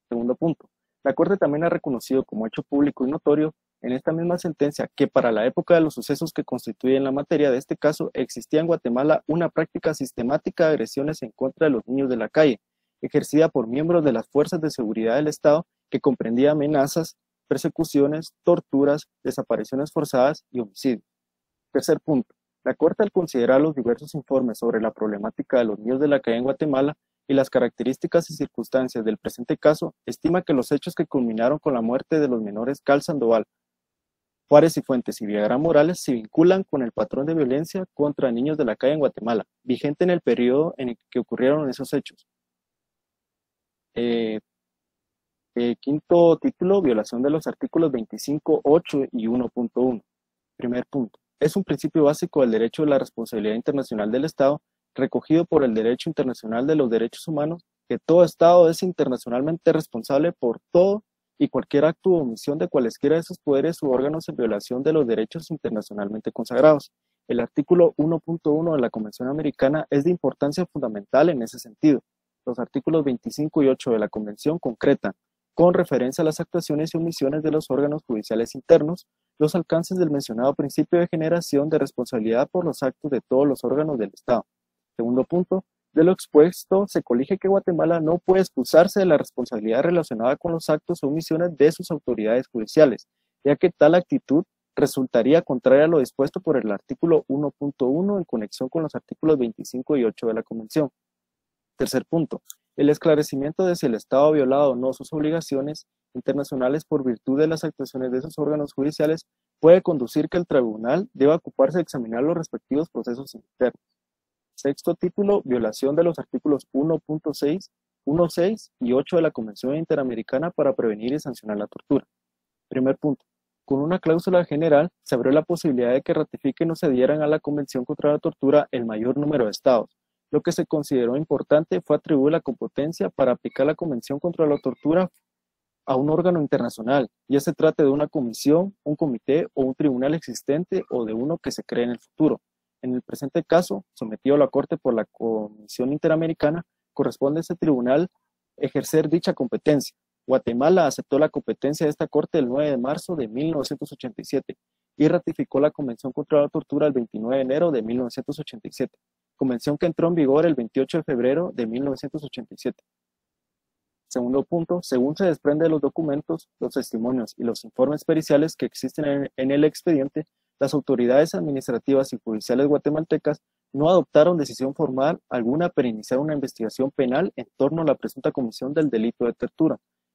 Speaker 7: Segundo punto, la Corte también ha reconocido como hecho público y notorio en esta misma sentencia que para la época de los sucesos que constituyen la materia de este caso existía en Guatemala una práctica sistemática de agresiones en contra de los niños de la calle, ejercida por miembros de las fuerzas de seguridad del Estado que comprendía amenazas, persecuciones, torturas, desapariciones forzadas y homicidios. Tercer punto, la Corte al considerar los diversos informes sobre la problemática de los niños de la calle en Guatemala y las características y circunstancias del presente caso, estima que los hechos que culminaron con la muerte de los menores Cal Sandoval, Juárez y Fuentes y Villagrán Morales se vinculan con el patrón de violencia contra niños de la calle en Guatemala, vigente en el periodo en el que ocurrieron esos hechos. Eh, eh, quinto título, violación de los artículos veinticinco, ocho y uno punto uno. Primer punto. Es un principio básico del derecho de la responsabilidad internacional del Estado, recogido por el derecho internacional de los derechos humanos, que todo Estado es internacionalmente responsable por todo y cualquier acto o omisión de cualesquiera de sus poderes u órganos en violación de los derechos internacionalmente consagrados. El artículo uno punto uno de la Convención Americana es de importancia fundamental en ese sentido. Los artículos veinticinco y ocho de la Convención concretan, con referencia a las actuaciones y omisiones de los órganos judiciales internos, los alcances del mencionado principio de generación de responsabilidad por los actos de todos los órganos del Estado. Segundo punto, de lo expuesto se colige que Guatemala no puede excusarse de la responsabilidad relacionada con los actos o omisiones de sus autoridades judiciales, ya que tal actitud resultaría contraria a lo dispuesto por el artículo uno punto uno en conexión con los artículos veinticinco y ocho de la Convención. Tercer punto, el esclarecimiento de si el Estado ha violado o no sus obligaciones internacionales por virtud de las actuaciones de sus órganos judiciales puede conducir que el tribunal deba ocuparse de examinar los respectivos procesos internos. Sexto título, violación de los artículos uno punto seis, uno punto seis y ocho de la Convención Interamericana para prevenir y sancionar la tortura. Primer punto, con una cláusula general se abrió la posibilidad de que ratifiquen o se adhieran a la Convención contra la Tortura el mayor número de estados. Lo que se consideró importante fue atribuir la competencia para aplicar la Convención contra la Tortura a un órgano internacional, ya se trate de una comisión, un comité o un tribunal existente o de uno que se cree en el futuro. En el presente caso, sometido a la Corte por la Comisión Interamericana, corresponde a ese tribunal ejercer dicha competencia. Guatemala aceptó la competencia de esta Corte el nueve de marzo de mil novecientos ochenta y siete y ratificó la Convención contra la Tortura el veintinueve de enero de mil novecientos ochenta y siete, convención que entró en vigor el veintiocho de febrero de mil novecientos ochenta y siete. Segundo punto, según se desprende de los documentos, los testimonios y los informes periciales que existen en, en el expediente, las autoridades administrativas y judiciales guatemaltecas no adoptaron decisión formal alguna para iniciar una investigación penal en torno a la presunta comisión del delito de tortura,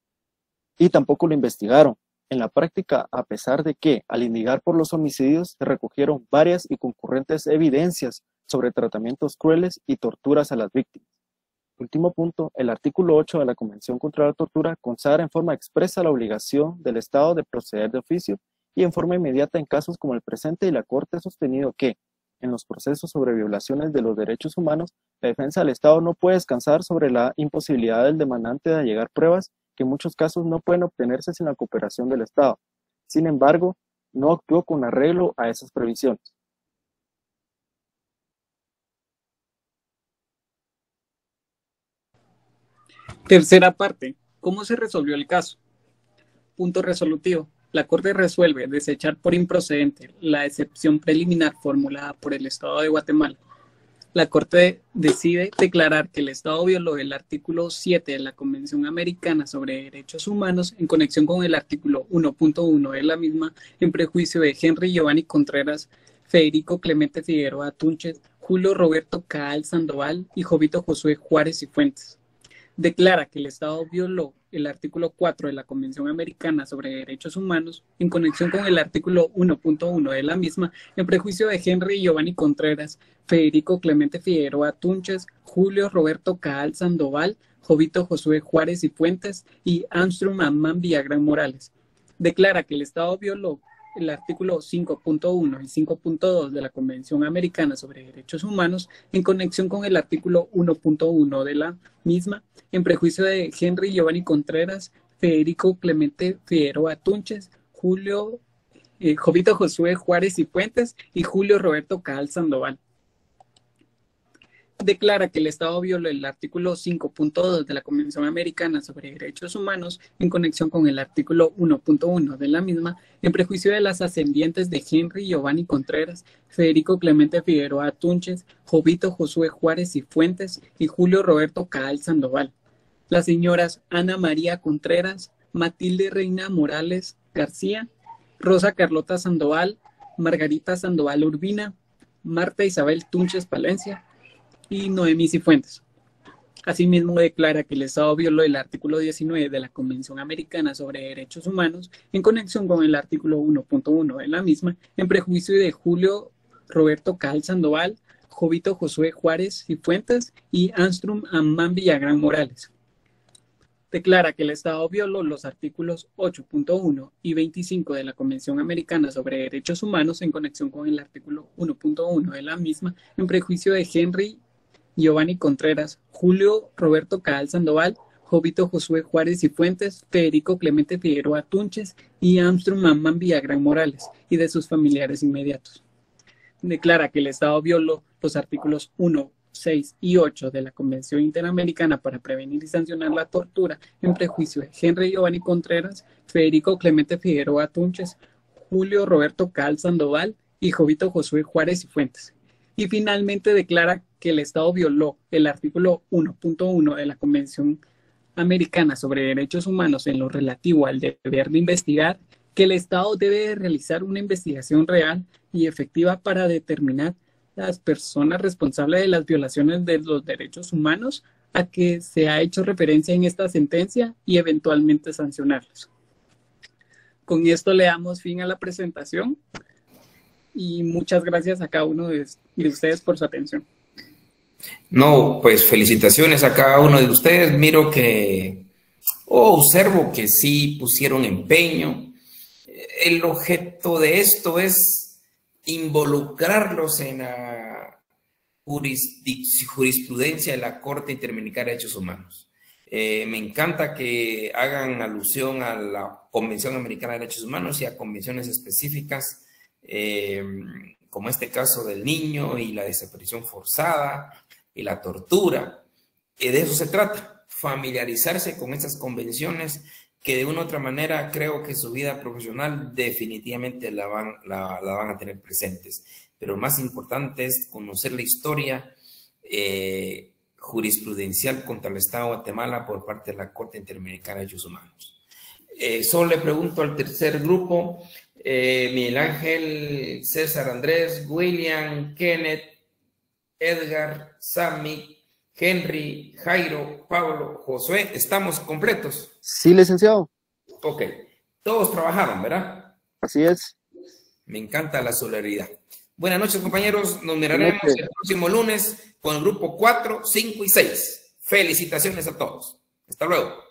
Speaker 7: y tampoco lo investigaron. En la práctica, a pesar de que, al indigar por los homicidios, se recogieron varias y concurrentes evidencias sobre tratamientos crueles y torturas a las víctimas. Último punto, el artículo ocho de la Convención contra la Tortura consagra en forma expresa la obligación del Estado de proceder de oficio y en forma inmediata en casos como el presente, y la Corte ha sostenido que, en los procesos sobre violaciones de los derechos humanos, la defensa del Estado no puede descansar sobre la imposibilidad del demandante de allegar pruebas que en muchos casos no pueden obtenerse sin la cooperación del Estado. Sin embargo, no actuó con arreglo a esas previsiones.
Speaker 8: Tercera parte. ¿Cómo se resolvió el caso? Punto resolutivo. La Corte resuelve desechar por improcedente la excepción preliminar formulada por el Estado de Guatemala. La Corte decide declarar que el Estado violó el artículo siete de la Convención Americana sobre Derechos Humanos en conexión con el artículo uno punto uno de la misma, en prejuicio de Henry Giovanni Contreras, Federico Clemente Figueroa Tunches, Julio Roberto Caal Sandoval y Jovito Josué Juárez y Fuentes. Declara que el Estado violó el artículo cuatro de la Convención Americana sobre Derechos Humanos en conexión con el artículo uno punto uno de la misma, en prejuicio de Henry Giovanni Contreras, Federico Clemente Figueroa Tunches, Julio Roberto Caal Sandoval, Jovito Josué Juárez y Fuentes y Armstrong Amman Villagrán Morales. Declara que el Estado violó el artículo cinco punto uno y cinco punto dos de la Convención Americana sobre Derechos Humanos en conexión con el artículo uno punto uno de la misma, en prejuicio de Henry Giovanni Contreras, Federico Clemente Figueroa Tunches, Julio, eh, Jovito Josué Juárez y Fuentes y Julio Roberto Caal Sandoval. declara que el Estado violó el artículo cinco punto dos de la Convención Americana sobre Derechos Humanos en conexión con el artículo uno punto uno de la misma, en prejuicio de las ascendientes de Henry Giovanni Contreras, Federico Clemente Figueroa Tunches, Jovito Josué Juárez y Fuentes y Julio Roberto Caal Sandoval. Las señoras Ana María Contreras, Matilde Reina Morales García, Rosa Carlota Sandoval, Margarita Sandoval Urbina, Marta Isabel Tunches Palencia y Noemí Cifuentes. Asimismo, declara que el Estado violó el artículo diecinueve de la Convención Americana sobre Derechos Humanos en conexión con el artículo uno punto uno de la misma, en prejuicio de Julio Roberto Caal Sandoval, Jovito Josué Juárez Cifuentes y Anstrum Amán Villagrán Morales. Declara que el Estado violó los artículos ocho punto uno y veinticinco de la Convención Americana sobre Derechos Humanos en conexión con el artículo uno punto uno de la misma, en prejuicio de Henry Giovanni Contreras, Julio Roberto Caal Sandoval, Jovito Josué Juárez y Fuentes, Federico Clemente Figueroa Tunches y Armstrong Amman Villagrán Morales y de sus familiares inmediatos. Declara que el Estado violó los artículos uno, seis y ocho de la Convención Interamericana para prevenir y sancionar la tortura en prejuicio de Henry Giovanni Contreras, Federico Clemente Figueroa Tunches, Julio Roberto Caal Sandoval y Jovito Josué Juárez y Fuentes. Y finalmente declara que el Estado violó el artículo uno punto uno de la Convención Americana sobre Derechos Humanos en lo relativo al deber de investigar, que el Estado debe realizar una investigación real y efectiva para determinar las personas responsables de las violaciones de los derechos humanos a que se ha hecho referencia en esta sentencia y eventualmente sancionarlos. Con esto le damos fin a la presentación y muchas gracias a cada uno de, de ustedes por su atención.
Speaker 1: No, pues felicitaciones a cada uno de ustedes. Miro que, oh, observo que sí pusieron empeño. El objeto de esto es involucrarlos en la jurisprudencia de la Corte Interamericana de Derechos Humanos. Eh, me encanta que hagan alusión a la Convención Americana de Derechos Humanos y a convenciones específicas, eh, como este caso del niño y la desaparición forzada y la tortura. Eh, de eso se trata, familiarizarse con estas convenciones que de una u otra manera creo que su vida profesional definitivamente la van, la, la van a tener presentes. Pero más importante es conocer la historia eh, jurisprudencial contra el Estado de Guatemala por parte de la Corte Interamericana de Derechos Humanos. Eh, solo le pregunto al tercer grupo, eh, Miguel Ángel, César Andrés, William, Kenneth, Edgar, Sammy, Henry, Jairo, Pablo, Josué, ¿estamos completos?
Speaker 7: Sí, licenciado.
Speaker 1: Ok, todos trabajaron, ¿verdad?
Speaker 7: Así es.
Speaker 1: Me encanta la solidaridad. Buenas noches, compañeros. Nos miraremos el próximo lunes con el grupo cuatro, cinco y seis. Felicitaciones a todos. Hasta luego.